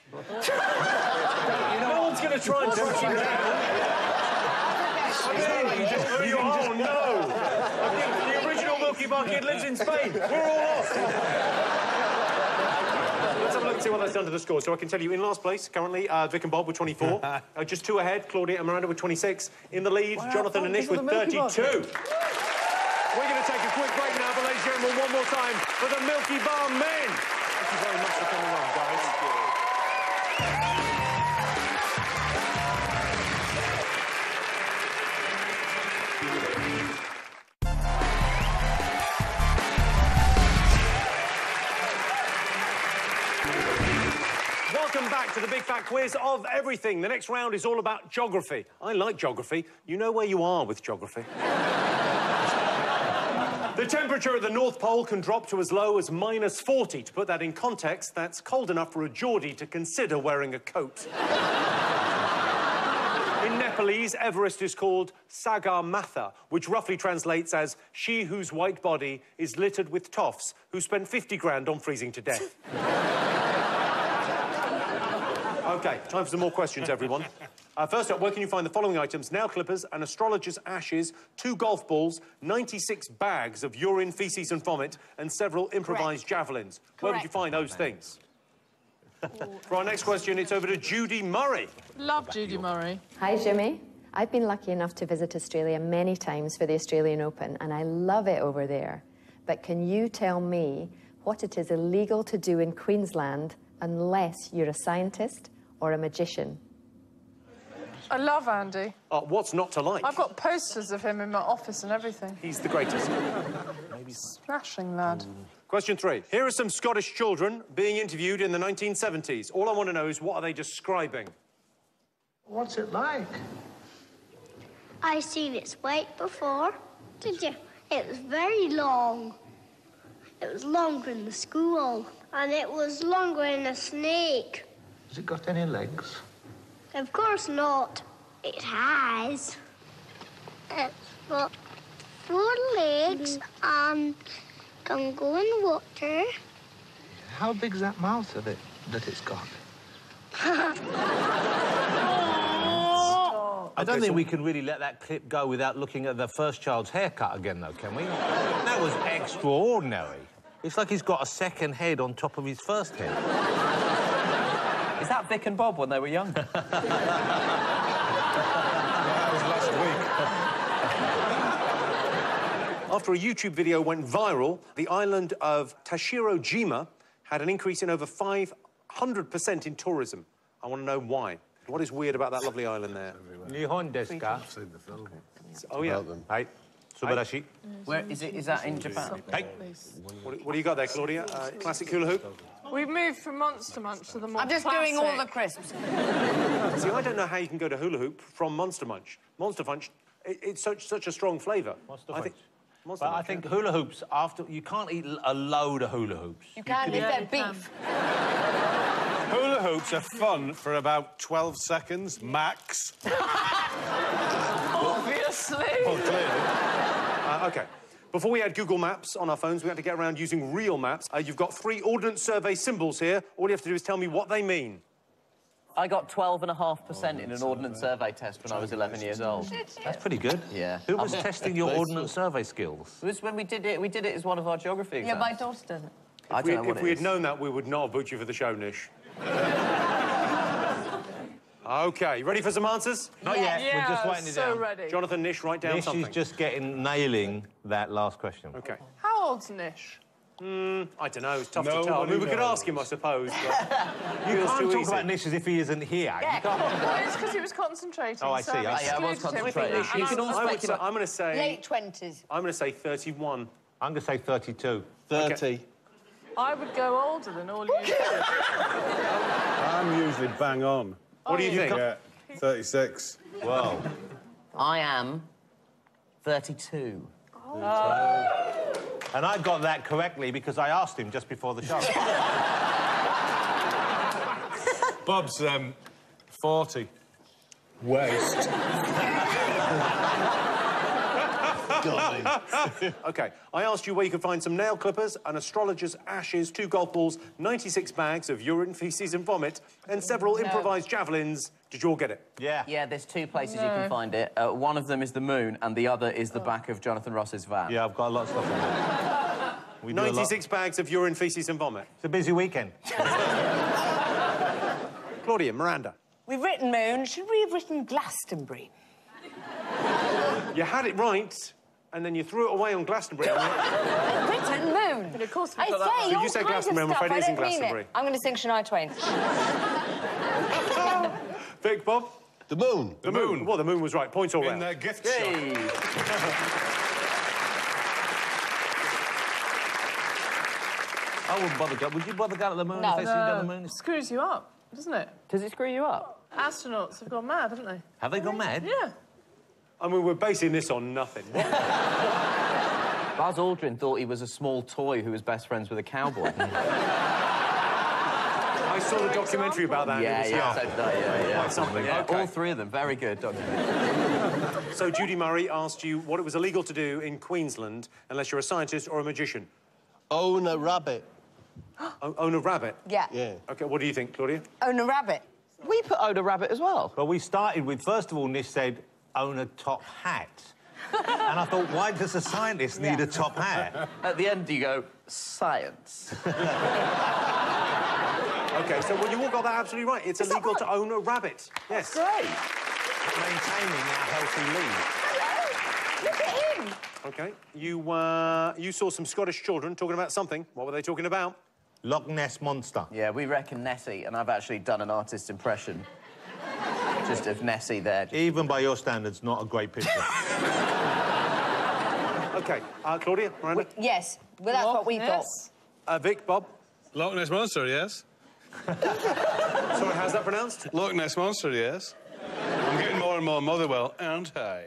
A: No one's going to try and track you down. I mean, you just, you, oh, no! I think the original Milky Bar Kid lives in Spain. We're all off. Let's have a look and see what that's done to the score. So I can tell you, in last place, currently, uh, Vic and Bob with twenty-four. uh, just two ahead, Claudia and Miranda with twenty-six. In the lead,
P: Wow,
A: Jonathan and Nish with thirty-two. We're going to take a quick break now, but ladies and gentlemen, one more time for the Milky Bar Men. Thank you very much for coming on, guys. Welcome back to the Big Fat Quiz of everything. The next round is all about geography. I like geography. You know where you are with geography. The temperature at the North Pole can drop to as low as minus forty. To put that in context, that's cold enough for a Geordie to consider wearing a coat. In Nepalese, Everest is called Sagarmatha, which roughly translates as she whose white body is littered with toffs, who spent fifty grand on freezing to death. OK, time for some more questions, everyone. Uh, first up, where can you find the following items? Nail clippers, an astrologer's ashes, two golf balls, ninety-six bags of urine, faeces and vomit, and several improvised javelins. Where would you find those things? For our next question, it's over to Judy Murray.
F: Love Judy Murray.
X: Hi, Jimmy. I've been lucky enough to visit Australia many times for the Australian Open, and I love it over there. But can you tell me what it is illegal to do in Queensland unless you're a scientist or a magician?
F: I love Andy.
A: Uh, what's not to like?
F: I've got posters of him in my office and everything.
A: He's the greatest.
F: Smashing lad.
A: Question three. Here are some Scottish children being interviewed in the nineteen seventies. All I want to know is, what are they describing?
Y: What's it like?
H: I seen its weight before. Did you? It was very long. It was longer than the school. And it was longer than a snake.
Y: Has it got any legs?
H: Of course not. It has. It's got four legs and can go in the water.
L: How big's that mouth that it that it's got?
B: I don't think we can really let that clip go without looking at the first child's haircut again, though, can we? That was extraordinary. It's like he's got a second head on top of his first head.
G: Is that Vic and Bob when they were younger?
D: That was last week.
A: After a YouTube video went viral, the island of Tashiro-jima had an increase in over five hundred percent in tourism. I want to know why. What is weird about that lovely island there?
B: Nihon desu ka?
D: I've seen the film.
A: Oh, yeah.
B: Hey, subarashi.
G: Where is it? Is that in Japan?
B: Hey.
A: What, what do you got there, Claudia? Uh, classic hula hoop?
F: We've moved from Monster Munch to the more
E: I'm just
F: classic.
E: doing all the crisps.
A: See, I don't know how you can go to hula hoop from Monster Munch. Monster Munch, it, it's such such a strong flavour.
B: Monster
A: I
B: Munch.
A: think, Monster
B: But I
A: Munch,
B: think
A: yeah.
B: hula hoops, after... You can't eat a load of hula hoops.
E: You can't eat that beef.
D: Hula hoops are fun for about twelve seconds, max.
F: Obviously.
D: Oh, clearly.
A: Uh, OK. Before we had Google Maps on our phones, we had to get around using real maps. Uh, you've got three Ordnance Survey symbols here. All you have to do is tell me what they mean.
G: I got twelve and a half percent in an Ordnance Survey test when I was eleven years old.
B: That's pretty good.
G: Yeah.
B: Who was
G: Um,
B: testing your Ordnance Survey skills?
G: It was when we did it. We did it as one of our geography
E: Yeah,
G: exams.
E: my daughter does it.
G: I
A: If we,
G: don't know what
A: if
G: it
A: we had
G: is.
A: known that, we would not have booked you for the show, Nish. OK, ready for some answers?
B: Not yet.
F: Yeah,
B: We're just writing it
F: so
B: down.
F: ready.
A: Jonathan, Nish, write down
B: Nish
A: something.
B: is just getting nailing that last question.
A: OK.
F: How old's Nish?
A: Mm, I don't know, it's tough to tell. I
D: Nobody
A: mean, we could
D: knows.
A: ask him, I suppose, but...
B: You
A: Feels
B: can't
A: too
B: talk
A: easy.
B: about Nish as if he isn't here. You can't.
F: Well, it's because he was concentrating.
B: Oh, I
F: so
B: see,
F: I've
B: I see.
G: Yeah, I was
F: excluded him.
G: concentrating.
F: And
G: You
F: I
G: can
F: was-
G: also
A: I would
G: make
A: say,
G: it up.
A: I'm going to say...
E: Late twenties.
A: I'm going to say thirty-one.
B: I'm going to say thirty-two.
D: thirty.
F: I would go older than all you do.
D: I'm usually bang on.
A: What do you think?
D: Yeah, thirty-six.
B: Whoa.
G: I am thirty-two.
B: And I got that correctly because I asked him just before the show.
D: Bob's um, forty. Waste.
A: OK, I asked you where you could find some nail clippers, an astrologer's ashes, two golf balls, ninety-six bags of urine, faeces and vomit, and several improvised javelins. Did you all get it?
B: Yeah.
G: Yeah, there's two places you
F: No.
G: can find it. Uh, one of them is the moon, and the other is the back of Jonathan Ross's van.
B: Yeah, I've got a lot of stuff in there. We do a lot-
A: ninety-six bags of urine, faeces and vomit.
B: It's a busy weekend.
A: Claudia, Miranda.
E: We've written moon. Should we have written Glastonbury?
A: You had it right, and then you threw it away on Glastonbury.
E: I've written moon.
F: But of course we
E: I
F: got that
E: say
F: right.
A: Did
E: all
A: you say
E: kinds of
A: Glastonbury? I'm
E: stuff.
A: afraid it
E: I
A: isn't
E: don't mean
A: Glastonbury.
E: I'm going to sing Shania Twain.
A: Vic, Bob?
C: The moon.
A: The moon. Well, the moon was right. Points all
D: In
A: round.
D: their gift
A: Yay.
D: shop.
B: I wouldn't bother going. Would you bother going to the moon
E: No.
B: if they see you
F: No,
B: down the moon?
F: it screws you up, doesn't it?
G: Does it screw you up?
F: Astronauts have gone mad, haven't they?
B: Have they gone mad?
F: Yeah.
A: I mean, we're basing this on nothing. What?
G: Buzz Aldrin thought he was a small toy who was best friends with a cowboy.
A: I saw the documentary about that. and it
G: yeah,
A: was-
G: yeah, so did I, yeah, yeah.
A: Quite something.
G: Yeah,
A: Okay.
G: all three of them, very good documentary.
A: So Judy Murray asked you what it was illegal to do in Queensland unless you're a scientist or a magician.
C: Own a rabbit.
A: O- own a rabbit?
E: Yeah.
C: Yeah.
A: OK, what do you think, Claudia?
E: Own a rabbit.
G: We put Oda Rabbit as well.
B: Well, we started with, first of all, Nish said, own a top hat. And I thought, why does a scientist need a top hat?
G: At the end, you go, science.
A: OK, so well, you all got that absolutely right. It's illegal to own a rabbit. Yes.
G: Great.
B: Maintaining our healthy lead.
E: Look at him.
A: OK, you, uh, you saw some Scottish children talking about something. What were they talking about?
B: Loch Ness Monster.
G: Yeah, we reckon Nessie, and I've actually done an artist impression. Just of Nessie there.
B: Even by your standards, not a great picture.
A: OK, uh, Claudia, Miranda?
E: Yes. Well, that's what we thought.
A: Uh, Vic, Bob?
D: Loch Ness Monster, yes.
A: Sorry, how's that pronounced?
D: Loch Ness Monster, yes. I'm getting more and more Motherwell, aren't I?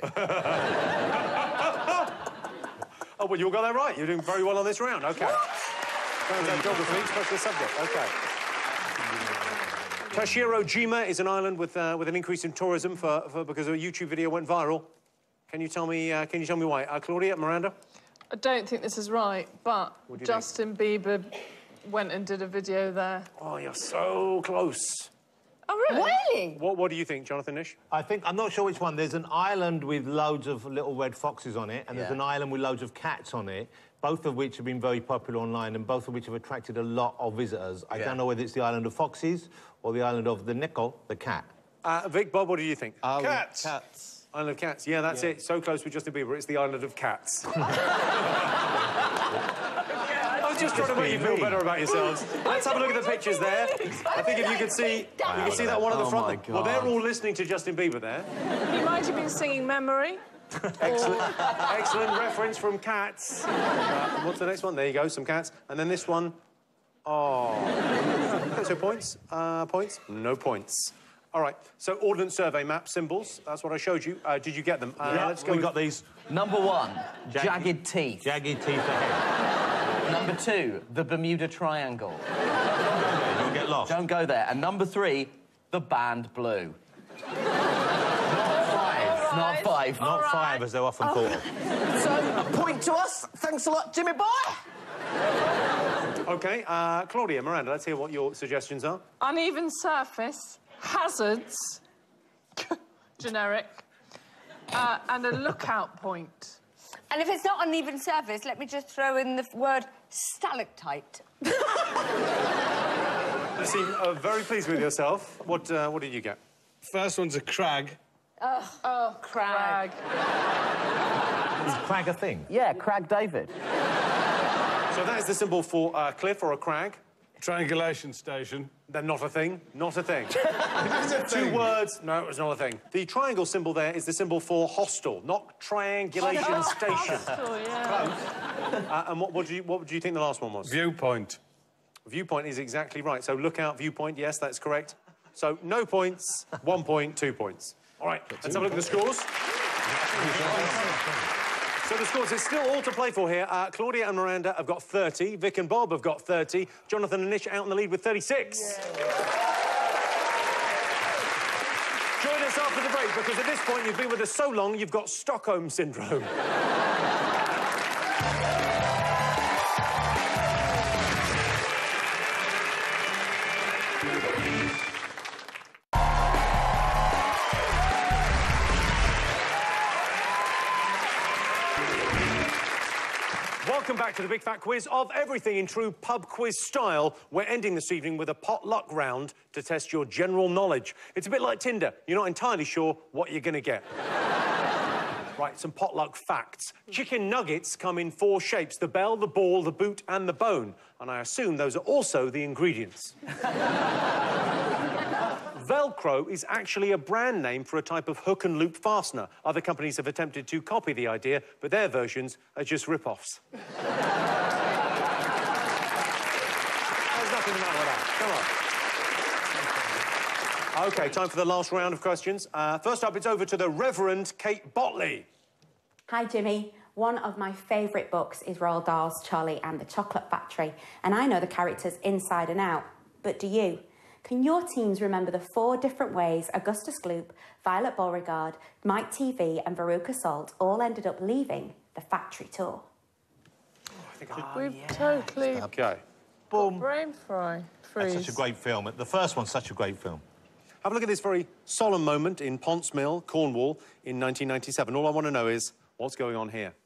A: Oh, well, you all got that right. You're doing very well on this round. OK. Turns out geography, special subject. OK. Tashiro-jima is an island with, uh, with an increase in tourism for, for, because a YouTube video went viral. Can you tell me, uh, can you tell me why? Uh, Claudia, Miranda?
F: I don't think this is right, but
A: What do you
F: Justin Bieber went and did a video there.
A: Oh, you're so close.
F: Oh, really?
E: Really?
A: What, what do you think, Jonathan Nish?
B: I think, I'm not sure which one. There's an island with loads of little red foxes on it, and there's
G: Yeah.
B: an island with loads of cats on it, both of which have been very popular online and both of which have attracted a lot of visitors. I
G: Yeah.
B: don't know whether it's the island of foxes or the island of the nickel, the cat.
A: Uh, Vic, Bob, what do you think?
D: Um,
A: cats.
D: Cats.
A: Island of Cats. Yeah, that's
D: Yeah.
A: it. So close with Justin Bieber. It's the Island of Cats. I was just trying to make you feel better about yourselves. Let's have a look at the pictures there. I think if you could see, you can see that one at the
D: Oh,
A: front.
D: my
A: there. Well, they're
D: God.
A: all listening to Justin Bieber there.
F: He might have been singing Memory.
A: Excellent, excellent reference from Cats. Uh, what's the next one? There you go, some cats. And then this one. Oh. Okay, so points. Uh, points. No points. All right. So Ordnance Survey map symbols. That's what I showed you. Uh, did you get them? Uh,
B: yeah,
A: let's go.
B: we
A: with-
B: got these.
G: Number one,
B: Jag-
G: jagged teeth.
B: Jagged teeth ahead.
G: Number two, the Bermuda Triangle.
B: You'll get lost.
G: Don't go there. And number three, the band Blue.
B: Not five.
G: Not five.
B: Not five, as they're often thought of.
G: So, a point to us. Thanks a lot, Jimmy boy.
A: OK, uh, Claudia, Miranda, let's hear what your suggestions are.
F: Uneven surface, hazards, generic, uh, and a lookout point.
E: And if it's not uneven surface, let me just throw in the f- word stalactite.
A: You seem uh, very pleased with yourself. What, uh, what did you get?
D: First one's a crag.
E: Oh, oh crag.
B: Is crag a thing?
G: Yeah, Crag David.
A: So that is the symbol for a cliff or a crag.
D: Triangulation station.
A: They're not a thing. Not a thing.
D: It's a
A: Two
D: thing.
A: words. No, it was not a thing. The triangle symbol there is the symbol for hostel, not triangulation station.
F: Oh, yeah.
A: Uh, and what, what, do you, what do you think the last one was?
D: Viewpoint.
A: Viewpoint is exactly right. So lookout, viewpoint, yes, that's correct. So no points, one point, two points. All right, let's have a look at the scores. So the scores, it's still all to play for here. Uh, Claudia and Miranda have got thirty. Vic and Bob have got thirty. Jonathan and Nish out in the lead with thirty-six. Join us after the break, because at this point you've been with us so long, you've got Stockholm Syndrome. Welcome back to the Big Fat Quiz of everything in true pub quiz style. We're ending this evening with a potluck round to test your general knowledge. It's a bit like Tinder. You're not entirely sure what you're going to get. Right, some potluck facts. Chicken nuggets come in four shapes: the bell, the ball, the boot, and the bone. And I assume those are also the ingredients. Velcro is actually a brand name for a type of hook and loop fastener. Other companies have attempted to copy the idea, but their versions are just rip-offs. There's nothing the matter with that. Come on. OK, time for the last round of questions. Uh, first up, it's over to the Reverend Kate Botley.
M: Hi, Jimmy. One of my favourite books is Roald Dahl's Charlie and the Chocolate Factory, and I know the characters inside and out. But do you? Can your teams remember the four different ways Augustus Gloop, Violet Beauregard, Mike T V and Veruca Salt all ended up leaving the factory tour?
F: We've totally
A: OK.
F: got brain fry.
B: That's
F: Freeze.
B: such a great film. The first one's such a great film.
A: Have a look at this very solemn moment in Ponce Mill, Cornwall, in nineteen ninety-seven. All I want to know is, what's going on here?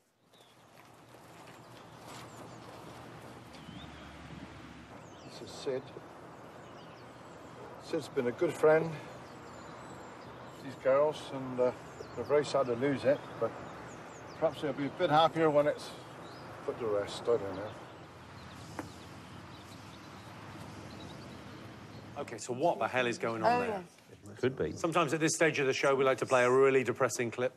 N: This is Sid. Sid's been a good friend to these girls, and uh, they're very sad to lose it, but perhaps they'll be a bit happier when it's put to rest. I don't know.
A: OK, so what the hell is going on
E: Oh,
A: there?
E: yes.
B: Could be.
A: Sometimes at this stage of the show, we like to play a really depressing clip.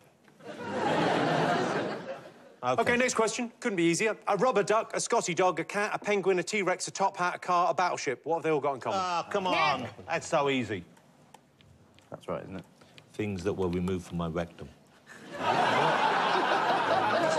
B: OK,
A: OK, next question. Couldn't be easier. A rubber duck, a Scotty dog, a cat, a penguin, a T-Rex, a top hat, a car, a battleship. What have they all got in common?
B: Ah, come on. That's so easy.
G: That's right, isn't it?
B: Things that were removed from my rectum.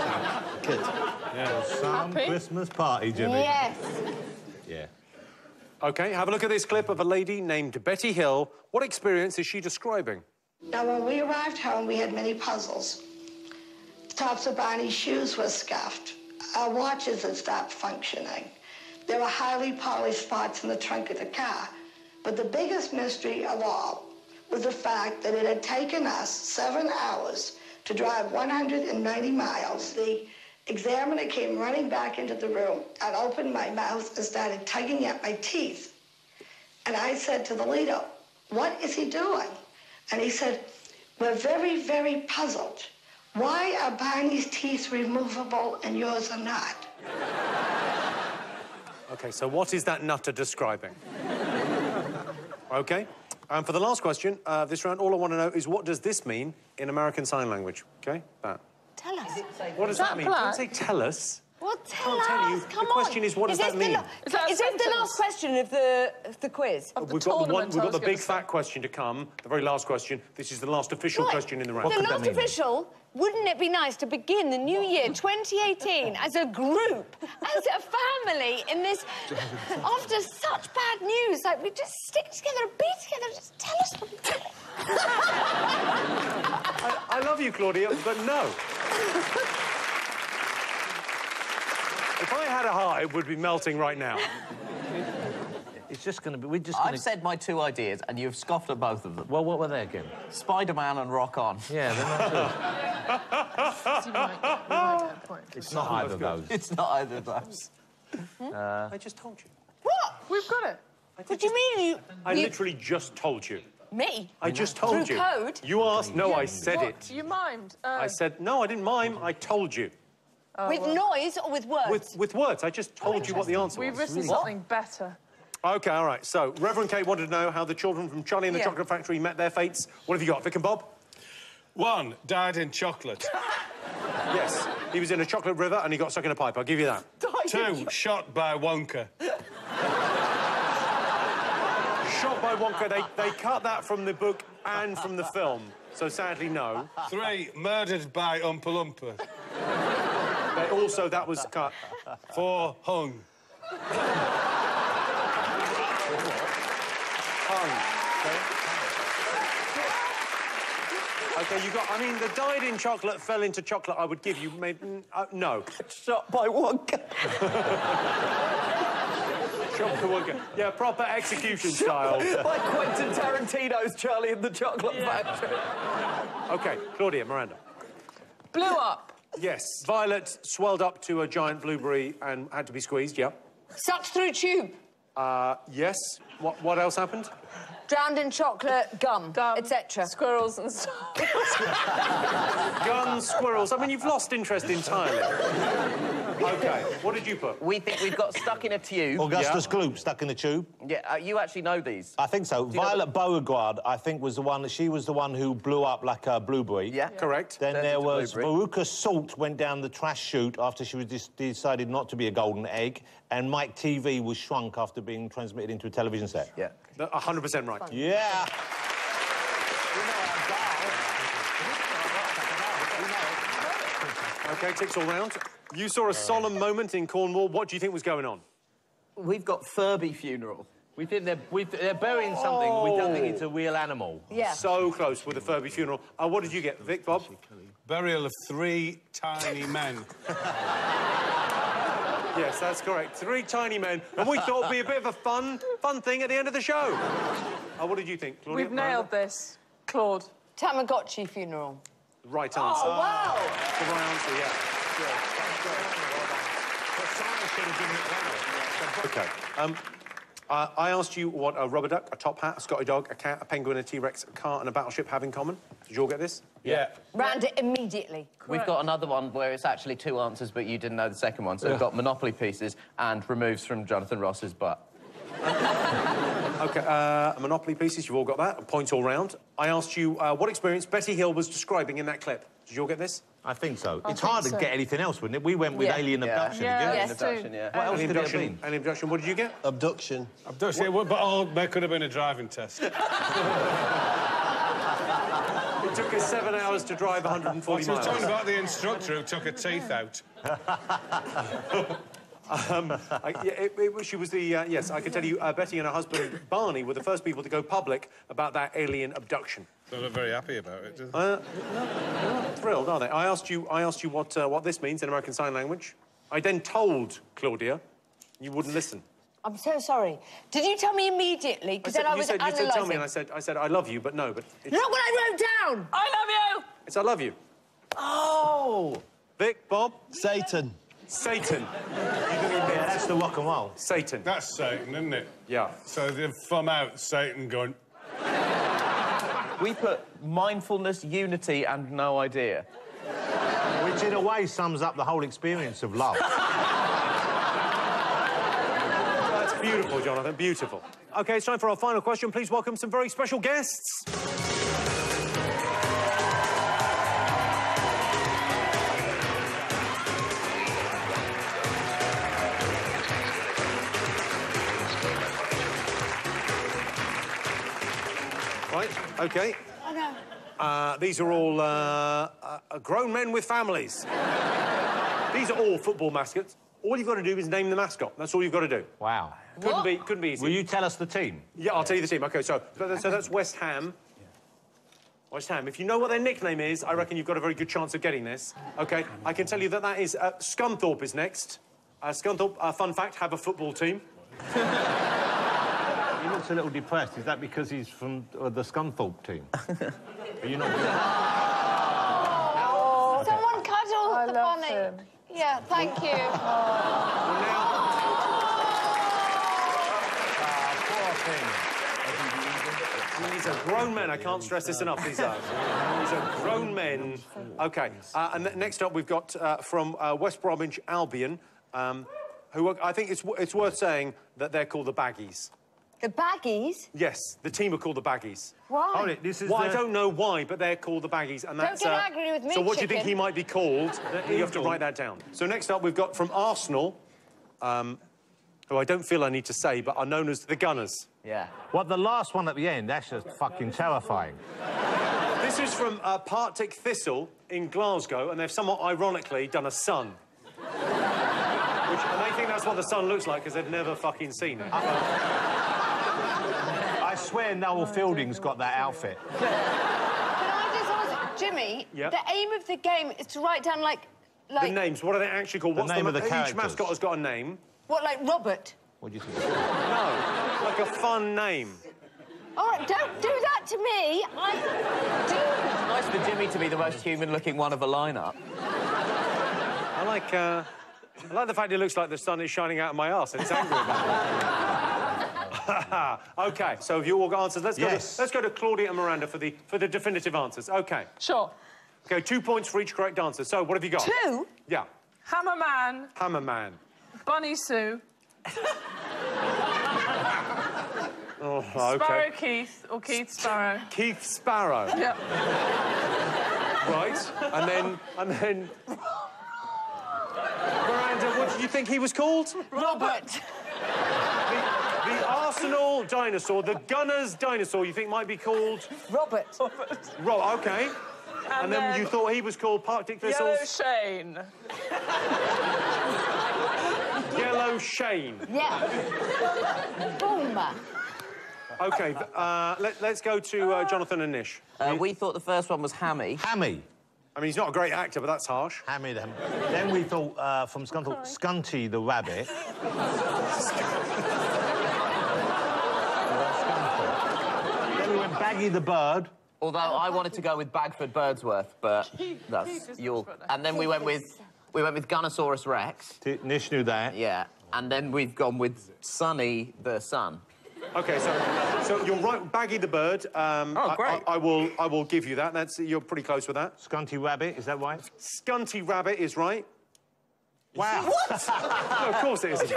C: Good.
B: Yeah, some
F: Happy?
B: Christmas party, Jimmy.
E: Yes.
B: Yeah.
A: OK, have a look at this clip of a lady named Betty Hill. What experience is she describing?
O: Now, when we arrived home, we had many puzzles. The tops of Barney's shoes were scuffed. Our watches had stopped functioning. There were highly polished spots in the trunk of the car. But the biggest mystery of all was the fact that it had taken us seven hours to drive one hundred ninety miles. The examiner came running back into the room and opened my mouth and started tugging at my teeth. And I said to the leader, "What is he doing?" And he said, "We're very, very puzzled. Why are Barney's teeth removable and yours are not?"
A: OK, so what is that nutter describing? OK, and for the last question, uh, this round, all I want to know is what does this mean in American Sign Language? OK, that.
E: Tell us.
A: What does
E: Is
A: that,
E: that
A: mean?
E: black?
A: Don't say tell us.
E: Well, tell
A: Can't
E: us.
A: tell you.
E: Come
A: The question
E: on.
A: is, what does
E: this
A: that mean?
E: The, is, that is this the last question of the of the quiz?
A: We've got the one. We've got the big fat question to come. The very last question. This is the last official
E: Right.
A: question in the round.
E: The last official. Wouldn't it be nice to begin the new year, twenty eighteen, as a group, as a family, in this, after such bad news? Like, we just stick together and be together, just tell us something.
A: I, I love you, Claudia, but no. If I had a heart, it would be melting right now.
B: It's just going to be... We're just
G: I've
B: going to...
G: said my two ideas, and you've scoffed at both of them.
B: Well, what were they again?
G: Spider-Man and Rock On.
B: Yeah, they're not good. It's not either of those.
G: It's not either of those.
B: Uh,
A: I just told you.
E: What?
F: We've got it.
E: What do you mean you...
A: I
E: you...
A: literally just told you.
E: Me?
A: I just told
E: Through
A: you.
E: code?
A: You asked. No,
F: Yeah,
A: I said
F: what?
A: it.
F: You mimed. Oh.
A: I said no. I didn't mime. I told you.
F: Oh,
E: with
F: well.
E: noise or with words?
A: With with words. I just told you what the answer
F: We've
A: was.
F: written something better.
A: OK, all right. So, Reverend Kate wanted to know how the children from Charlie and the
E: Yeah.
A: Chocolate Factory met their fates. What have you got, Vic and Bob?
D: One, died in chocolate.
A: Yes. He was in a chocolate river and he got stuck in a pipe. I'll give you that.
D: Two, shot by Wonka.
A: Shot by Wonka. They, they cut that from the book and from the film. So, sadly, no.
D: Three, murdered by Oompa Loompa.
A: They also, that was cut.
D: Four, hung.
A: Hung. OK, you got... I mean, the dyed in chocolate fell into chocolate, I would give you... Maybe, uh, no.
G: Shot by Wonka.
A: Shot by Wonka. Yeah, proper execution style.
G: By Quentin Tarantino's Charlie and the Chocolate Factory.
A: OK, Claudia, Miranda.
F: Blew up.
A: Yes. Violet swelled up to a giant blueberry and had to be squeezed, yeah.
E: Sucked through tube.
A: Uh, yes. What, what else happened?
E: Drowned in chocolate, gum,
F: Gum,
E: et cetera.
F: Squirrels and stuff.
A: Guns, squirrels. I mean, you've lost interest entirely. OK, what did you put?
G: We think we've got stuck in a tube.
B: Augustus Gloop, stuck in the tube.
G: Yeah, uh, you actually know these.
B: I think so.
G: you know
B: Violet Beauregard, I think, was the one... She was the one who blew up like a blueberry.
G: Yeah.
A: Correct.
B: Then
G: Turned
B: there
G: into
B: was
G: blueberry.
B: Veruca Salt went down the trash chute after she was dis decided not to be a golden egg, and Mike T V was shrunk after being transmitted into a television set.
G: Yeah.
A: one hundred percent right.
B: Yeah.
A: OK, ticks all round. You saw a solemn moment in Cornwall. What do you think was going on?
G: We've got Furby funeral.
B: We think they're, we they're burying something. We don't think it's a real animal.
E: Yeah.
A: So close with a Furby funeral. Uh, what did you get, Vic, Bob?
D: Burial of three tiny men.
A: Yes, that's correct. Three tiny men. And we thought it'd be a bit of a fun, fun thing at the end of the show. Uh, what did you think, Claudia?
F: We've nailed this. Claude.
A: Tamagotchi funeral. Right answer.
E: Oh, wow.
A: The right answer, yeah. OK. Um, uh, I asked you what a rubber duck, a top hat, a Scotty dog, a cat, a penguin, a T-Rex, a car and a battleship have in common. Did you all get this?
D: Yeah.
E: Round it immediately.
G: We've got another one where it's actually two answers, but you didn't know the second one. So we've got Monopoly pieces and removes from Jonathan Ross's butt.
A: OK, uh, Monopoly pieces, you've all got that. Points all round. I asked you uh, what experience Betty Hill was describing in that clip. Did you all get this?
B: I think so.
F: I
B: it's
F: think
B: hard
F: so.
B: to get anything else, wouldn't it? We went with
E: Yeah.
B: alien
G: Yeah.
B: abduction.
F: Yeah.
B: didn't we?
E: Yes,
G: Abduction,
E: too.
G: yeah.
B: What else
A: Any
B: could it have
A: abduction?
B: been?
A: Any abduction? What did you get?
C: Abduction.
D: Abduction, yeah, but all, that could have been a driving test.
A: It took us seven hours to drive one hundred forty
D: She was
A: miles.
D: talking about the instructor who took her teeth out.
A: Um, I, yeah, it, it, she was the... Uh, yes, I can tell you, uh, Betty and her husband, Barney, were the first people to go public about that alien abduction.
D: They look very happy about it, do they?
A: Uh, no, they're not thrilled, are they? I asked you, I asked you what, uh, what this means in American Sign Language. I then told Claudia. You wouldn't listen.
E: I'm so sorry. Did you tell me immediately? Because then I
A: you
E: was
A: said,
E: analysing.
A: You said, tell me, and I said, I said, I love you, but no, but... It's...
E: Look what I wrote down! I love you!
A: It's I love you.
B: Oh!
A: Vic, Bob?
C: Satan.
A: Satan.
B: Yeah, that's the rock and roll.
A: Satan.
D: That's Satan, isn't it?
A: Yeah.
D: So if I'm out, Satan going...
G: We put mindfulness, unity, and no idea.
B: Which, in a way, sums up the whole experience of love.
A: That's beautiful, Jonathan, beautiful. OK, it's time for our final question. Please welcome some very special guests. Right, OK.
E: Oh, no.
A: Uh, these are all uh, uh, grown men with families. These are all football mascots. All you've got to do is name the mascot. That's all you've got to do.
B: Wow.
A: Couldn't
E: What?
A: be, couldn't be easy.
B: Will you tell us the team?
A: Yeah, I'll tell you the team. OK, so, so that's West Ham. West Ham. If you know what their nickname is, I reckon you've got a very good chance of getting this. OK, I can tell you that that is... Uh, Scunthorpe is next. Uh, Scunthorpe, uh, fun fact, have a football team.
B: He looks a little depressed. Is that because he's from uh, the Scunthorpe team? Are you not...
E: Oh, someone cuddle
F: I
E: the
F: love
E: bunny.
F: him.
E: Yeah, thank you.
A: These are grown men. I can't stress this enough, these are. These are grown men. OK, uh, and next up we've got uh, from uh, West Bromwich Albion, um, who are, I think it's, it's worth saying that they're called the Baggies.
E: The Baggies?
A: Yes, the team are called the Baggies.
E: Why?
B: Hold it, this is
A: Well,
B: the...
A: I don't know why, but they're called the Baggies, and
E: Don't
A: that's...
E: get
A: uh,
E: angry with me,
A: So what do you think
E: chicken.
A: he might be called? You have to write that down. So next up, we've got from Arsenal, um, who I don't feel I need to say, but are known as the Gunners.
G: Yeah.
B: What, the last one at the end? That's just fucking terrifying.
A: This is from uh, Partick Thistle in Glasgow, and they've somewhat ironically done a sun. Which, and they think that's what the sun looks like, because they've never fucking seen it.
B: I swear Noel Fielding's got that outfit.
E: Can I just ask, Jimmy,
A: Yep.
E: the aim of the game is to write down, like... like
A: The names, what are they actually called?
B: The
A: What's
B: name
A: the,
B: of the
A: Each
B: characters.
A: mascot has got a name.
E: What, like Robert?
B: What do you think?
A: No, like a fun name.
E: All right, don't do that to me. I do.
G: It's nice for Jimmy to be the most human-looking one of the lineup.
A: I like, uh... I like the fact it looks like the sun is shining out of my arse and it's angry about it. OK, so have you all got answers? Let's go,
B: Yes.
A: to, let's go to Claudia and Miranda for the, for the definitive answers. OK.
F: Sure.
A: OK, two points for each correct answer. So, what have you got?
E: Two?
A: Yeah.
F: Hammerman,
A: Hammerman.
F: Bunny Sue,
A: Oh,
F: Sparrow
A: OK.
F: Keith, or Keith Sparrow.
A: Keith Sparrow.
F: Yep.
A: Right. And then... And then... Miranda, what did you think he was called?
E: Robert.
A: The, the Arsenal dinosaur, the Gunners dinosaur, you think might be called...
E: Robert.
A: Rob, OK.
F: And,
A: And then,
F: then
A: you thought he was called Partick
F: Yellow
A: Thistles?
F: Shane.
A: Yellow Shane.
E: Yeah. Boom.
A: OK, uh, let, let's go to uh, Jonathan and Nish.
G: Uh, we thought the first one was Hammy.
B: Hammy.
A: I mean, he's not a great actor, but that's harsh.
B: Hammy them. Then we thought, uh, from Scunthorpe, Scunty the rabbit. Then we went Baggy the bird.
G: Although I wanted to go with Bagford Birdsworth, but that's you'll. And then we went with we went with Gunnosaurus Rex.
B: T Nish knew that.
G: Yeah. And then we've gone with Sonny the Sun.
A: OK, so so you're right, Baggy the bird. Um,
G: Oh,
A: I-
G: great.
A: I, I will I will give you that. That's you're pretty close with that.
B: Scunty rabbit, is that right?
A: Scunty rabbit is right.
B: Wow.
A: What? No, of course it isn't.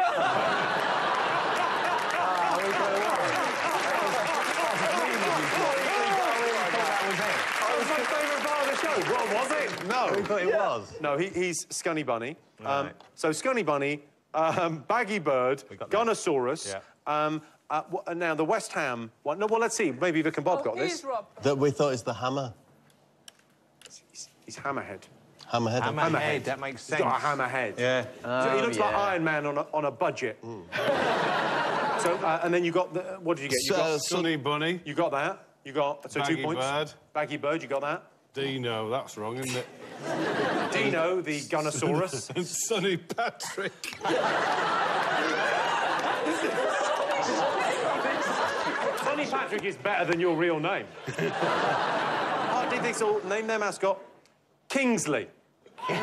A: That was my favourite part of the show. What was it? No.
B: We thought it was.
A: No, he, he's Scunny Bunny. Um,
B: Right.
A: So Scunny Bunny, um, Baggy Bird,
B: got that.
A: Gunnosaurus.
B: Yeah.
A: Um, uh, wh- uh, now the West Ham one. No, well let's see. Maybe Vic and Bob
F: Oh,
A: got
F: he's
A: this.
F: Rob.
C: That we thought is the hammer.
A: He's, he's Hammerhead.
C: Hammerhead.
B: Hammerhead, that makes sense.
A: He's got a hammerhead.
B: Yeah.
A: So he
G: Oh,
A: looks like
G: yeah.
A: Iron Man on a, on a budget. So, uh, and then you got the... What did you get? You
D: So-
A: got
D: Sunny Bunny.
A: You got that. You got... So
D: Baggy
A: two points.
D: Bird.
A: Baggy Bird, you got that.
D: Dino, that's wrong, isn't it?
A: Dino, the Gunnosaurus.
D: And Sonny Patrick.
A: Sonny Patrick is better than your real name. How did this all name their mascot? Kingsley. Kingsley?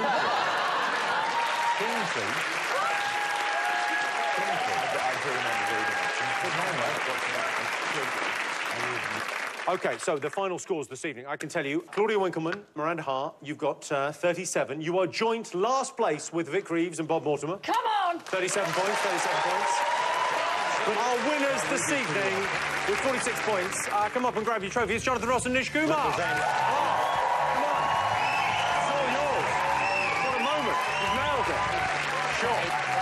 A: OK, so the final scores this evening. I can tell you, Claudia Winkleman, Miranda Hart, you've got uh, thirty-seven. You are joint last place with Vic Reeves and Bob Mortimer.
E: Come on!
A: thirty-seven points, thirty-seven points. But our winners this evening with forty-six points. Uh, come up and grab your trophy. It's Jonathan Ross and Nish Kumar. Oh, come on. It's all yours. What a moment. You've nailed it. Sure.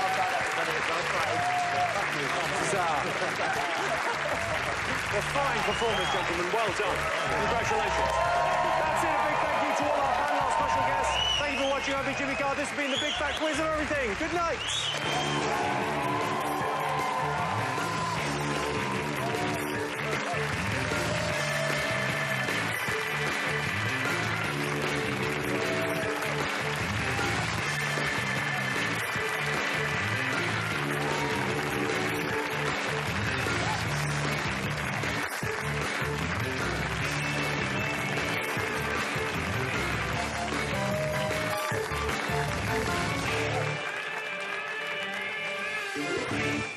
A: This is, uh, a fine performance, gentlemen. Well done. Congratulations. That's it. A big thank you to all our panel, our special guests. Thank you for watching. I've been Jimmy Carr. This has been the Big Fat Quiz of Everything. Good night.
W: Thank you.